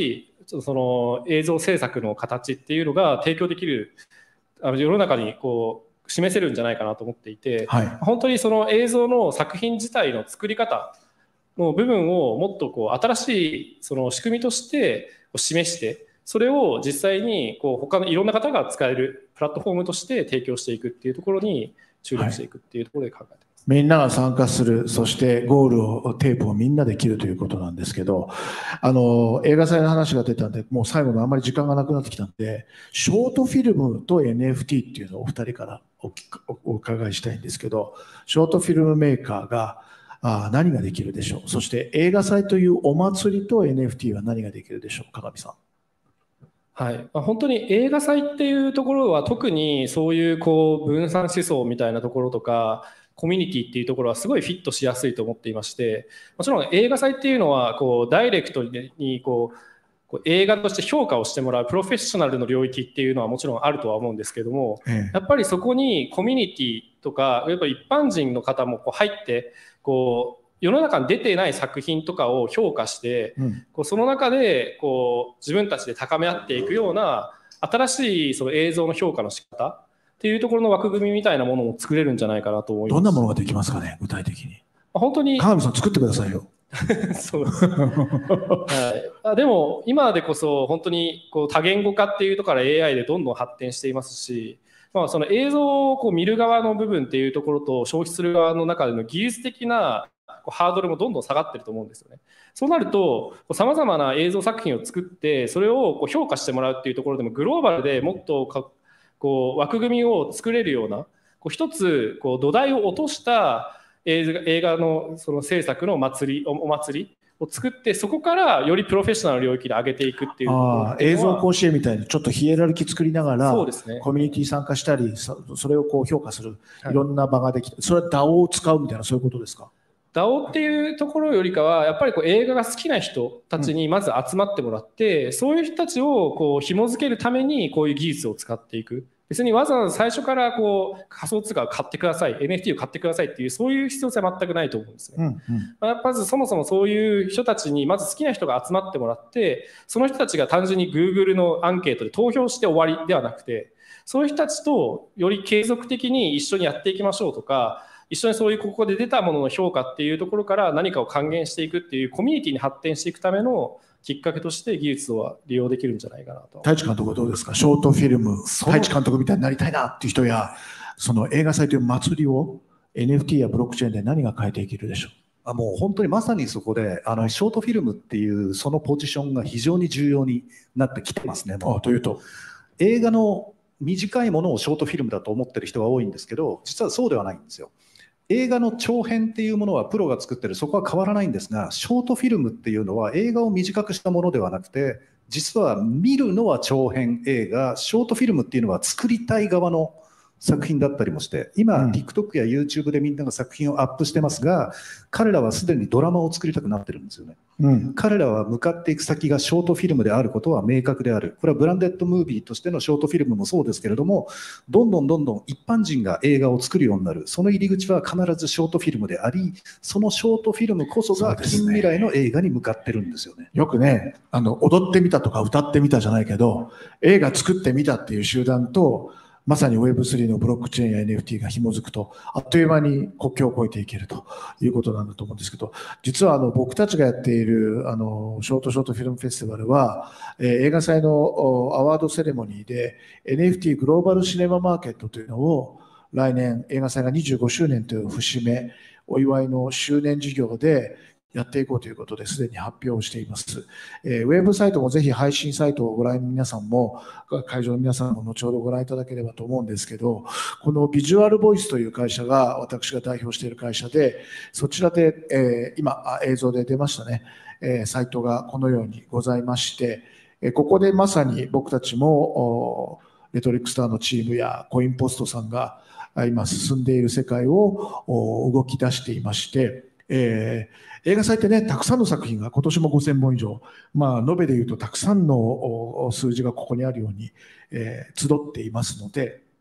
その映像制作の形っていうのが提供できる、あの世の中にこう示せるんじゃないかなと思っていて、はい、本当にその映像の作品自体の作り方の部分をもっとこう新しいその仕組みとして示して、それを実際にこう他のいろんな方が使えるプラットフォームとして提供していくっていうところに注力していくっていうところで考えてます。はい、 みんなが参加する、そしてゴールを、テープをみんなで切るということなんですけど、あの、映画祭の話が出たんで、もう最後のあんまり時間がなくなってきたんで、ショートフィルムと エヌエフティー っていうのをお二人からお、お伺いしたいんですけど、ショートフィルムメーカーがあ何ができるでしょう。そして映画祭というお祭りと エヌエフティー は何ができるでしょう。鏡さん。 はい、本当に映画祭っていうところは特にそういうこう分散思想みたいなところとかコミュニティっていうところはすごいフィットしやすいと思っていまして、もちろん映画祭っていうのはこうダイレクトにこうこう映画として評価をしてもらうプロフェッショナルの領域っていうのはもちろんあるとは思うんですけども、ええ、やっぱりそこにコミュニティとかやっぱり一般人の方もこう入ってこう世の中に出ていない作品とかを評価して、うん、こうその中でこう自分たちで高め合っていくような新しいその映像の評価の仕方っていうところの枠組みみたいなものも作れるんじゃないかなと思います。 どんなものができますかね、具体的に。 本当に鏡さん作ってくださいよ。 そうです、はい、あでも今でこそ本当にこう多言語化っていうところから エーアイ でどんどん発展していますし、まあ、その映像をこう見る側の部分っていうところと消費する側の中での技術的なハードルもどんどん下がってると思うんですよね。そうなるとさまざまな映像作品を作ってそれをこう評価してもらうっていうところでもグローバルでもっとかこう枠組みを作れるようなこう一つこう土台を落とした映画のその制作の祭りお祭りを作ってそこからよりプロフェッショナルの領域で上げていくっていうところあ映像甲子園みたいにちょっとヒエラルキー作りながらそうです、ね、 コミュニティ参加したり そ, それをこう評価するいろんな場ができて、はい、それは ダオ を使うみたいなそういうことですか。 ダオ っていうところよりかはやっぱりこう映画が好きな人たちにまず集まってもらって、うん、そういう人たちをこう紐付けるためにこういう技術を使っていく。別にわざわざ最初からこう仮想通貨を買ってください エヌエフティー を買ってくださいっていうそういう必要性は全くないと思うんですね、うんうん、まずそもそもそういう人たちにまず好きな人が集まってもらってその人たちが単純に Google のアンケートで投票して終わりではなくてそういう人たちとより継続的に一緒にやっていきましょうとか一緒にそういうここで出たものの評価っていうところから何かを還元していくっていうコミュニティに発展していくためのきっかけとして技術は利用できるんじゃないかなと。 太一監督はどうですか。ショートフィルム太一監督みたいになりたいなっていう人やその映画祭という祭りを エヌエフティー やブロックチェーンで何が変えていけるでしょう。 あもう本当にまさにそこであのショートフィルムっていうそのポジションが非常に重要になってきてますね。もうあというと映画の短いものをショートフィルムだと思ってる人が多いんですけど実はそうではないんですよ。映画の長編っていうものはプロが作ってるそこは変わらないんですがショートフィルムっていうのは映画を短くしたものではなくて実は見るのは長編映画ショートフィルムっていうのは作りたい側の作品だったりもして今、うん、TikTok や YouTube でみんなが作品をアップしてますが彼らはすでにドラマを作りたくなってるんですよね、うん、彼らは向かっていく先がショートフィルムであることは明確である。これはブランデッドムービーとしてのショートフィルムもそうですけれどもどんどんどんどん一般人が映画を作るようになるその入り口は必ずショートフィルムでありそのショートフィルムこそが近未来の映画に向かってるんですよね。 よくねあの踊ってみたとか歌ってみたじゃないけど映画作ってみたっていう集団とまさに ウェブスリー のブロックチェーンや エヌエフティー が紐づくとあっという間に国境を越えていけるということなんだと思うんですけど実はあの僕たちがやっているあのショートショートフィルムフェスティバルは、えー、映画祭のアワードセレモニーで エヌエフティー グローバルシネママーケットというのを来年映画祭がにじゅうごしゅうねんという節目お祝いの周年事業でやっていこうということですでに発表しています。えー、ウェブサイトもぜひ配信サイトをご覧の皆さんも会場の皆さんも後ほどご覧いただければと思うんですけどこのビジュアルボイスという会社が私が代表している会社でそちらで、えー、今映像で出ましたね、えー、サイトがこのようにございまして、えー、ここでまさに僕たちもレトリックスターのチームやコインポストさんが今進んでいる世界を動き出していましてえー、映画祭ってねたくさんの作品が今年もごせんぼん以上まあ延べでいうとたくさんの数字がここにあるように、えー、集っていますので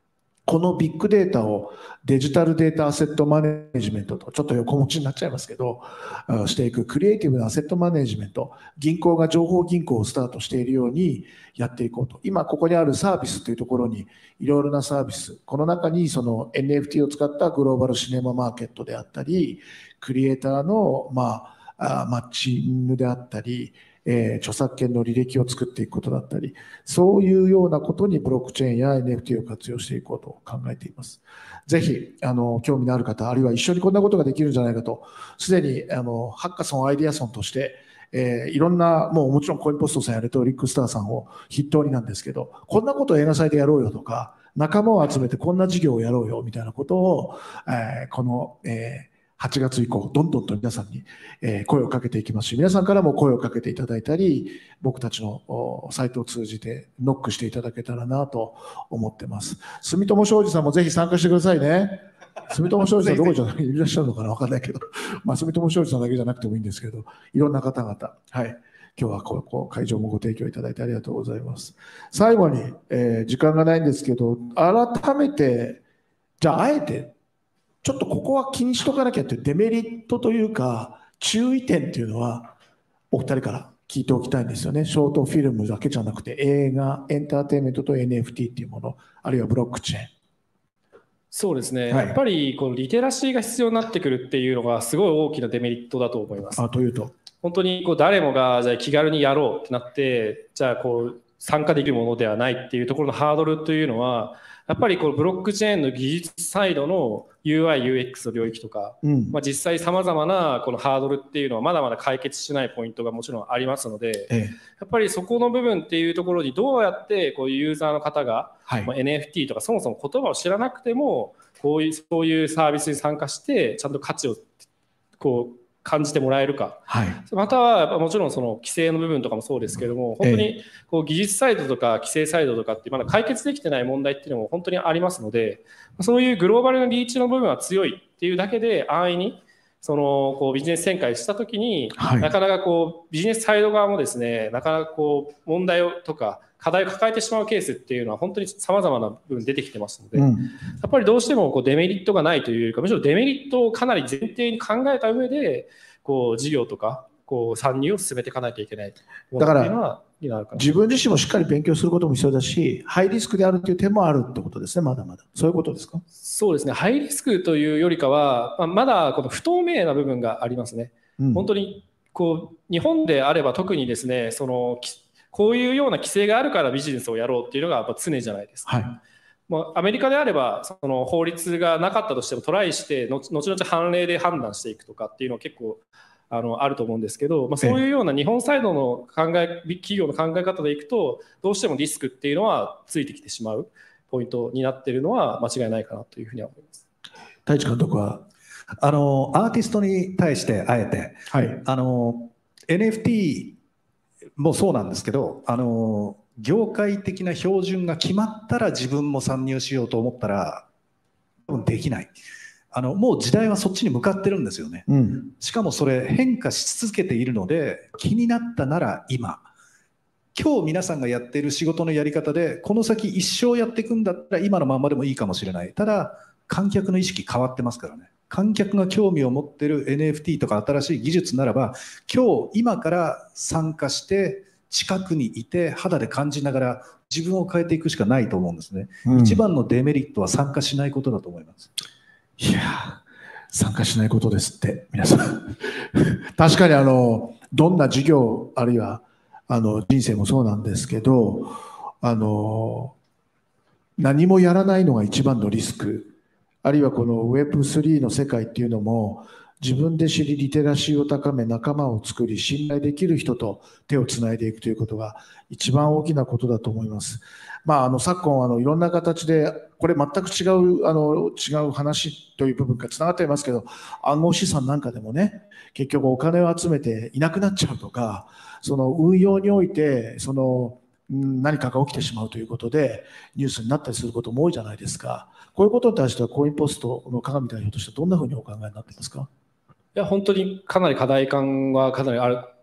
このビッグデータをデジタルデータアセットマネジメントとちょっと横文字になっちゃいますけどしていくクリエイティブなアセットマネジメント、銀行が情報銀行をスタートしているようにやっていこうと。今ここにあるサービスというところにいろいろなサービス、この中にその エヌエフティー を使ったグローバルシネママーケットであったり、クリエイターのまあマッチングであったり、えー、著作権の履歴を作っていくことだったり、そういうようなことにブロックチェーンや エヌエフティー を活用していこうと考えています。ぜひあの興味のある方、あるいは一緒にこんなことができるんじゃないかと、すでにあのハッカソン、アイデアソンとして、えー、いろんな、もうもちろんコインポストさんやレトリックスターさんを筆頭になんですけど、こんなことを映画祭でやろうよとか、仲間を集めてこんな事業をやろうよみたいなことを、えー、この、えーはちがつ以降、どんどんと皆さんに声をかけていきますし、皆さんからも声をかけていただいたり、僕たちのサイトを通じてノックしていただけたらなと思ってます。住友商事さんもぜひ参加してくださいね。住友商事さんどこじゃないいらっしゃるのかな、わかんないけど、まあ、住友商事さんだけじゃなくてもいいんですけど、いろんな方々、はい、今日はここ会場もご提供いただいてありがとうございます。最後に、えー、時間がないんですけど、改めて、じゃあ、あえて、ちょっとここは気にしとかなきゃというデメリットというか注意点というのはお二人から聞いておきたいんですよね。ショートフィルムだけじゃなくて映画、エンターテインメントと エヌエフティー っていうもの、あるいはブロックチェーン。 そうですね、 はい、 やっぱりこのリテラシーが必要になってくるっていうのがすごい大きなデメリットだと思います。 あというと本当にこう誰もがじゃあ気軽にやろうってなってじゃあこう参加できるものではないっていうところのハードルというのはやっぱりこのブロックチェーンの技術サイドの ユーアイ、ユーエックス の領域とか、うんまあ、実際さまざまなこのハードルっていうのはまだまだ解決しないポイントがもちろんありますので、ええ、やっぱりそこの部分っていうところにどうやってこういうユーザーの方が、はいまあ、エヌエフティー とかそもそも言葉を知らなくてもこういうそういうサービスに参加してちゃんと価値をこう感じてもらえるか、はい、またはもちろんその規制の部分とかもそうですけども本当にこう技術サイドとか規制サイドとかってまだ解決できてない問題っていうのも本当にありますのでそういうグローバルなリーチの部分は強いっていうだけで安易にそのこうビジネス展開したときに、はい、なかなかこうビジネスサイド側もですねなかなかこう問題とか課題を抱えてしまうケースっていうのは本当にさまざまな部分出てきてますので、うん、やっぱりどうしてもこうデメリットがないというよりかむしろデメリットをかなり前提に考えた上でこう事業とかこう参入を進めていかないといけないだから自分自身もしっかり勉強することも必要だしハイリスクであるという点もあるってことですね。まだまだそういうことですか？ そうですね、ハイリスクというよりかは、まあ、まだこの不透明な部分がありますね、うん、本当にこう日本であれば特にですねそのこういうような規制があるからビジネスをやろうっていうのがやっぱ常じゃないですか、はい、もうアメリカであればその法律がなかったとしてもトライして後々判例で判断していくとかっていうのは結構あのあると思うんですけど、まあ、そういうような日本サイドの考え企業の考え方でいくとどうしてもリスクっていうのはついてきてしまうポイントになっているのは間違いないかなというふうには思います。 太一監督はあのアーティストに対してあえて、はい、あの エヌエフティー もそうなんですけどあの業界的な標準が決まったら自分も参入しようと思ったら多分できない。あのもう時代はそっちに向かってるんですよね、うん、しかもそれ変化し続けているので気になったなら今今日皆さんがやっている仕事のやり方でこの先一生やっていくんだったら今のままでもいいかもしれない。ただ観客の意識変わってますからね。観客が興味を持っている エヌエフティー とか新しい技術ならば今日今から参加して近くにいて肌で感じながら自分を変えていくしかないと思うんですね、うん、一番のデメリットは参加しないことだと思います。 いや参加しないことですって皆さん確かにあのどんな事業あるいはあの人生もそうなんですけどあの何もやらないのが一番のリスクあるいはこの ウェブスリー の世界っていうのも自分で知りリテラシーを高め仲間を作り信頼できる人と手をつないでいくということが一番大きなことだと思います。まあ、あの昨今あのいろんな形でこれ全く違うあの違う話という部分がつながっていますけど暗号資産なんかでもね結局お金を集めていなくなっちゃうとかその運用においてその何かが起きてしまうということでニュースになったりすることも多いじゃないですか。こういうことに対してはコインポストの鏡代表としてどんなふうにお考えになっていますか？ いや本当にかなり課題感はかなりある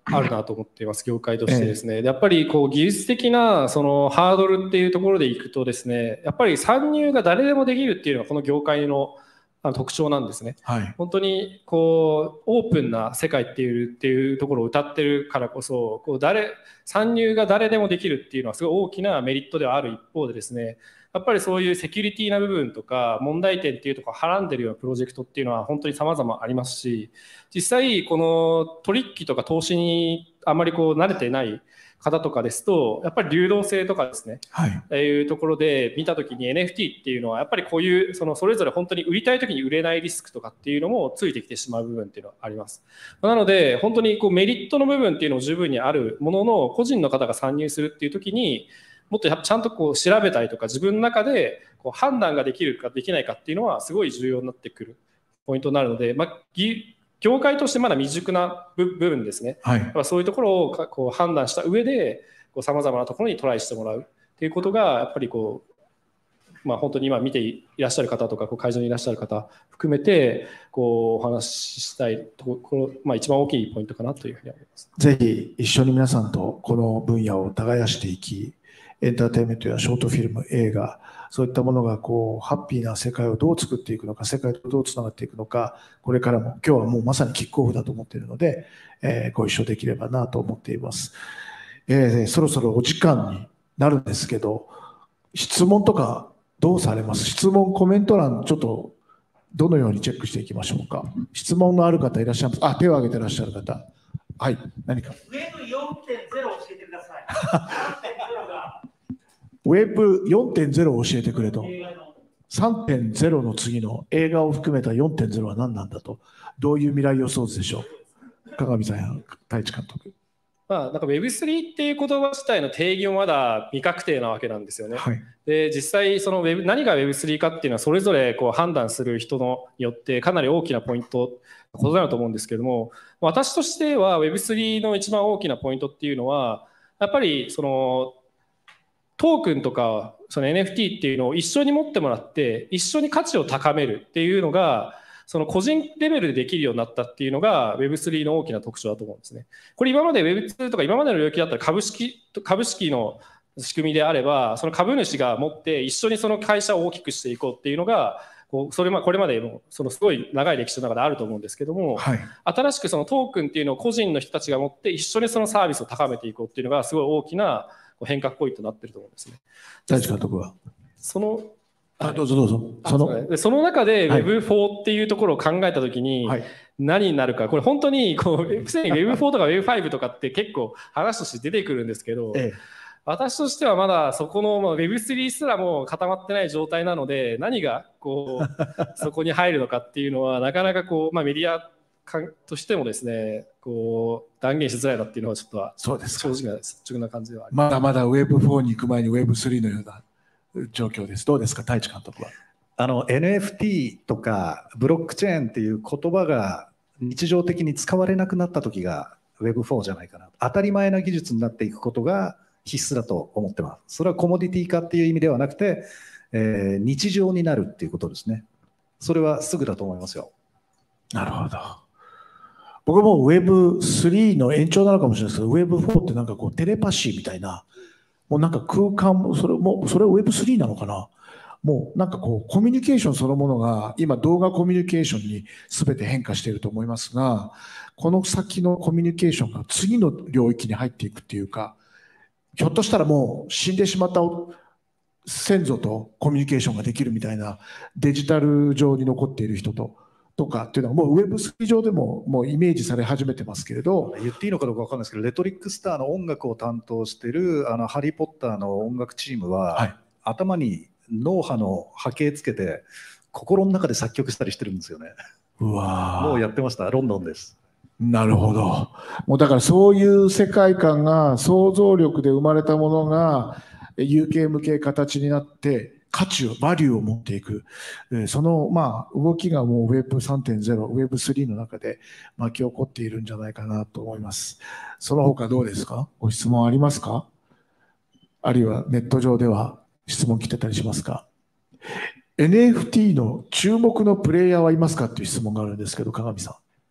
あるなと思っています、業界としてですね。やっぱりこう技術的なそのハードルっていうところでいくとですね、やっぱり参入が誰でもできるっていうのがこの業界のあの特徴なんですね。はい、本当にこうオープンな世界っていうっていうところを謳ってるからこそ、こう誰参入が誰でもできるっていうのはすごい大きなメリットではある一方でですね、やっぱりそういうセキュリティな部分とか問題点っていうところをはらんでるようなプロジェクトっていうのは本当に様々ありますし、実際この取引とか投資にあまりこう慣れてない方とかですと、やっぱり流動性とかですね、はい、いうところで見たときに エヌエフティー っていうのはやっぱりこういうそのそれぞれ本当に売りたいときに売れないリスクとかっていうのもついてきてしまう部分っていうのはあります。なので本当にこうメリットの部分っていうのも十分にあるものの、個人の方が参入するっていうときにもっとちゃんとこう調べたりとか自分の中でこう判断ができるかできないかっていうのはすごい重要になってくるポイントになるので、まあ業界としてまだ未熟な部分ですね、はい、そういうところをこう判断した上でさまざまなところにトライしてもらうっていうことがやっぱりこう、まあ、本当に今見ていらっしゃる方とかこう会場にいらっしゃる方含めてこうお話ししたいところ、まあ、一番大きいポイントかなというふうに思います。 ぜひ一緒に皆さんとこの分野を耕していき、エンターテインメントやショートフィルム、映画、そういったものがこうハッピーな世界をどう作っていくのか、世界とどうつながっていくのか、これからも今日はもうまさにキックオフだと思っているので、えー、ご一緒できればなと思っています。えー、そろそろお時間になるんですけど、質問とかどうされます？質問、コメント欄、ちょっとどのようにチェックしていきましょうか。質問のある方いらっしゃいます？あ、手を挙げていらっしゃる方。はい、何か。 ウェブ よんてんゼロ 教えてください。 ウェブ よんてんゼロ を教えてくれと。さんてんゼロ の次の映画を含めた よんてんゼロ は何なんだと。どういう未来予想図でしょう。鏡さんや太一監督。 まあ、なんか ウェブスリー っていう言葉自体の定義もまだ未確定なわけなんですよね。はい、で実際その Web 何が ウェブスリー かっていうのはそれぞれこう判断する人のによってかなり大きなポイント異なると思うんですけれども、私としては ウェブスリー の一番大きなポイントっていうのはやっぱりそのトークンとかその エヌエフティー っていうのを一緒に持ってもらって一緒に価値を高めるっていうのがその個人レベルでできるようになったっていうのが ウェブスリー の大きな特徴だと思うんですね。これ今まで ウェブツー とか今までの領域だったら株式株式の仕組みであればその株主が持って一緒にその会社を大きくしていこうっていうのがこうそれまこれまでのそのすごい長い歴史の中であると思うんですけども、はい、新しくそのトークンっていうのを個人の人たちが持って一緒にそのサービスを高めていこうっていうのがすごい大きな変革ポイントになっていると思うんですね。 大地監督はそのあどうぞどうぞ。 その、その中で ウェブフォー っていうところを考えたときに何になるか、これ本当にこう ウェブフォー とか ウェブファイブ とかって結構話として出てくるんですけど、ええ、私としてはまだそこの ウェブスリー すらも固まってない状態なので何がこうそこに入るのかっていうのはなかなかこう、まあ、メディアとしてもですねこう断言しづらいなっていうのはちょっとは正直な率直な感じではあります。 まだまだ ウェブフォー に行く前に ウェブスリー のような状況です。どうですか、太一監督は。 あの エヌエフティー とかブロックチェーンっていう言葉が日常的に使われなくなった時が ウェブフォー じゃないかな。当たり前な技術になっていくことが必須だと思ってます。それはコモディティ化っていう意味ではなくて、えー、日常になるっていうことですね。それはすぐだと思いますよ。 なるほど。僕も ウェブスリー の延長なのかもしれないですけど、ウェブフォー ってなんかこうテレパシーみたいな、もうなんか空間も、それも、それは ウェブスリー なのかな。もうなんかこうコミュニケーションそのものが今動画コミュニケーションに全て変化していると思いますが、この先のコミュニケーションが次の領域に入っていくっていうか、ひょっとしたらもう死んでしまった先祖とコミュニケーションができるみたいなデジタル上に残っている人ととかっていうのはもうウェブスリー上でももうイメージされ始めてますけれど、 言っていいのかどうか分かんないですけど、レトリックスターの音楽を担当しているあのハリー・ポッターの音楽チームは、はい、頭に脳波の波形つけて心の中で作曲したりしてるんですよね。 うわもうやってました。ロンドンです。 なるほど。もうだからそういう世界観が想像力で生まれたものが有形無形形になって価値をバリューを持っていく、そのまあ動きがもう ウェブさんてんゼロ、ウェブスリー の中で巻き起こっているんじゃないかなと思います。その他どうですか？ご質問ありますか？あるいはネット上では質問来てたりしますか？ エヌエフティー の注目のプレイヤーはいますかっていう質問があるんですけど、鏡さん。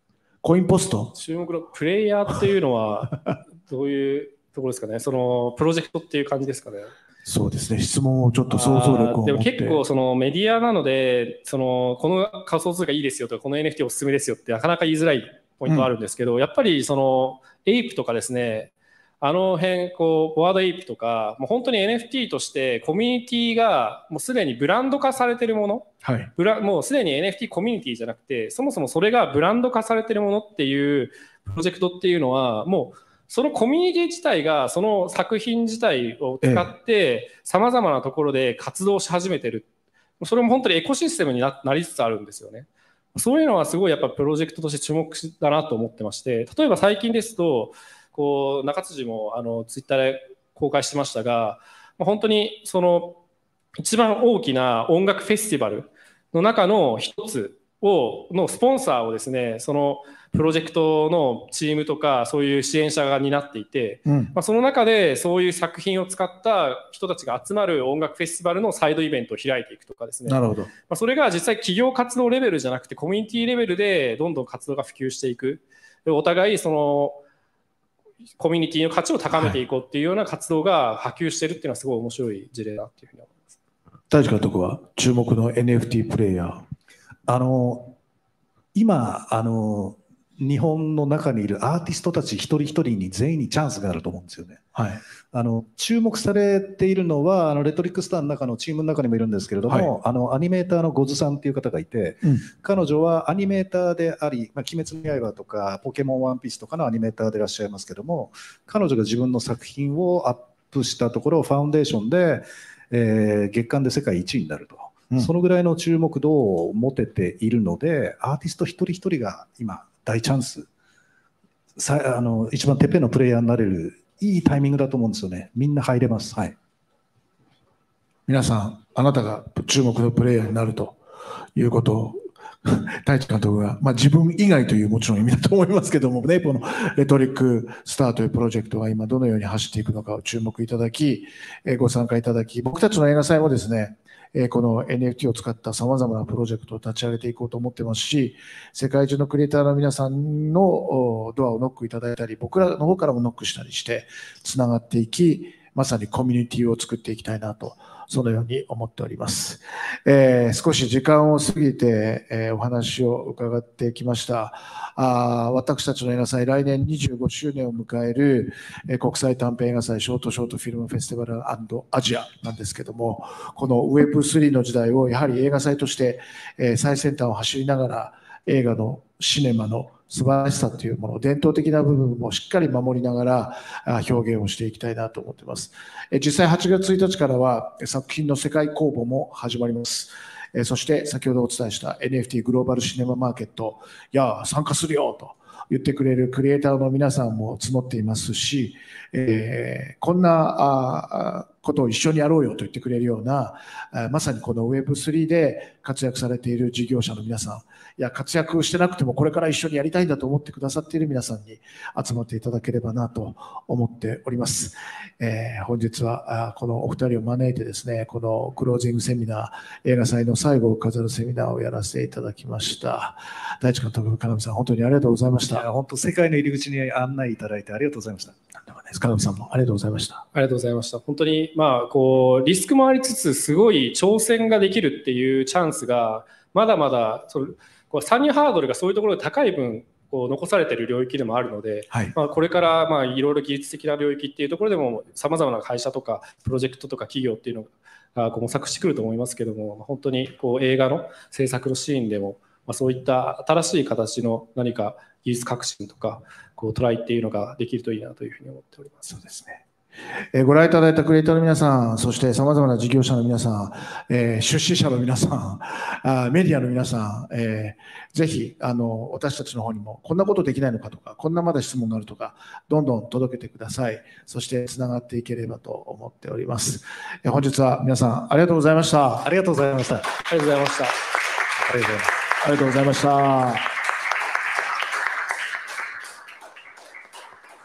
コインポスト。 注目のプレイヤーっていうのはどういうところですかね。そのプロジェクトっていう感じですかね。 そうですね。質問をちょっと想像力を持って。 でも結構そのメディアなので、そのこの仮想通貨いいですよとか、この エヌエフティー おすすめですよってなかなか言いづらいポイントはあるんですけど、うん、やっぱりそのエイプとかですね、あの辺こうワードエイプとか、もう本当に エヌエフティー としてコミュニティがもうすでにブランド化されているもの、はい、ブラもうすでに エヌエフティー コミュニティじゃなくて、そもそもそれがブランド化されているものっていうプロジェクトっていうのは、もうそのコミュニティ自体がその作品自体を使ってさまざまなところで活動し始めてる、それも本当にエコシステムに な, なりつつあるんですよね。そういうのはすごいやっぱプロジェクトとして注目だなと思ってまして、例えば最近ですとこう中辻もあのツイッターで公開してましたが、本当にその一番大きな音楽フェスティバルの中の一つをのスポンサーをですね、そのプロジェクトのチームとかそういう支援者が担っていて、うん、まあ、その中でそういう作品を使った人たちが集まる音楽フェスティバルのサイドイベントを開いていくとかですね。 なるほど。 まあ、それが実際企業活動レベルじゃなくてコミュニティレベルでどんどん活動が普及していく。お互いそのコミュニティの価値を高めていこうっていうような活動が波及しているっていうのはすごい面白い事例だというふうに思います。 太一監督は注目の エヌエフティー プレイヤー。 あの今あの日本の中にいるアーティストたち一人一人に全員にチャンスがあると思うんですよね。はい、あの注目されているのはあのレトリックスターの中のチームの中にもいるんですけれども、はい、あのアニメーターのゴズさんっていう方がいて、うん、彼女はアニメーターであり、まあ、鬼滅の刃とかポケモンワンピースとかのアニメーターでいらっしゃいますけども、彼女が自分の作品をアップしたところファウンデーションで、えー、月間で世界一位になると。うん、そのぐらいの注目度を持てているので、アーティスト一人一人が今大チャンス、さあの一番てっぺんのプレイヤーになれるいいタイミングだと思うんですよね。みんな入れます。はい、 皆さん、あなたが注目のプレイヤーになるということを太一監督が、まあ、自分以外というもちろん意味だと思いますけどもね、このレトリックスターというプロジェクトが今どのように走っていくのかを注目いただき、ご参加いただき、僕たちの映画祭もですね、この エヌエフティー を使ったさまざまなプロジェクトを立ち上げていこうと思ってますし、世界中のクリエイターの皆さんのドアをノックいただいたり、僕らの方からもノックしたりしてつながっていき、まさにコミュニティを作っていきたいなと、そのように思っております。えー、少し時間を過ぎて、えー、お話を伺ってきました。あ私たちの映画祭、来年にじゅうごしゅうねんを迎える、えー、国際短編映画祭ショートショートフィルムフェスティバル&アジアなんですけども、この ウェブスリー の時代をやはり映画祭として、えー、最先端を走りながら映画のシネマの素晴らしさというもの、伝統的な部分もしっかり守りながら表現をしていきたいなと思っています。実際はちがつついたちからは作品の世界公募も始まります。そして先ほどお伝えした エヌエフティー グローバルシネママーケット、いや参加するよと言ってくれるクリエイターの皆さんも募っていますし、えー、こんなことを一緒にやろうよと言ってくれるような、まさにこの ウェブスリー で活躍されている事業者の皆さん、いや活躍してなくてもこれから一緒にやりたいんだと思ってくださっている皆さんに集まっていただければなと思っております。えー、本日はこのお二人を招いてですね、このクロージングセミナー、映画祭の最後を飾るセミナーをやらせていただきました。太一監督、金見さん、本当にありがとうございました。 本当世界の入り口に案内いただいてありがとうございました。 金見さんもありがとうございました。 ありがとうございました。本当にまあこうリスクもありつつすごい挑戦ができるっていうチャンスがまだまだそのこう参入ハードルがそういうところで高い分こう残されている領域でもあるので、はい、まあこれからまあいろいろ技術的な領域っていうところでもさまざまな会社とかプロジェクトとか企業っていうのがこう模索してくると思いますけども、本当にこう映画の制作のシーンでもまあそういった新しい形の何か技術革新とかこうトライっていうのができるといいなというふうに思っております。 そうですね。ご覧いただいたクリエイターの皆さん、そしてさまざまな事業者の皆さん、えー、出資者の皆さん、あメディアの皆さん、えー、ぜひあの私たちの方にもこんなことできないのかとか、こんなまだ質問があるとか、どんどん届けてください。そしてつながっていければと思っております。えー、本日は皆さんありがとうございました。 ありがとうございました。ありがとうございました。ありがとうございました。ありがとうございました。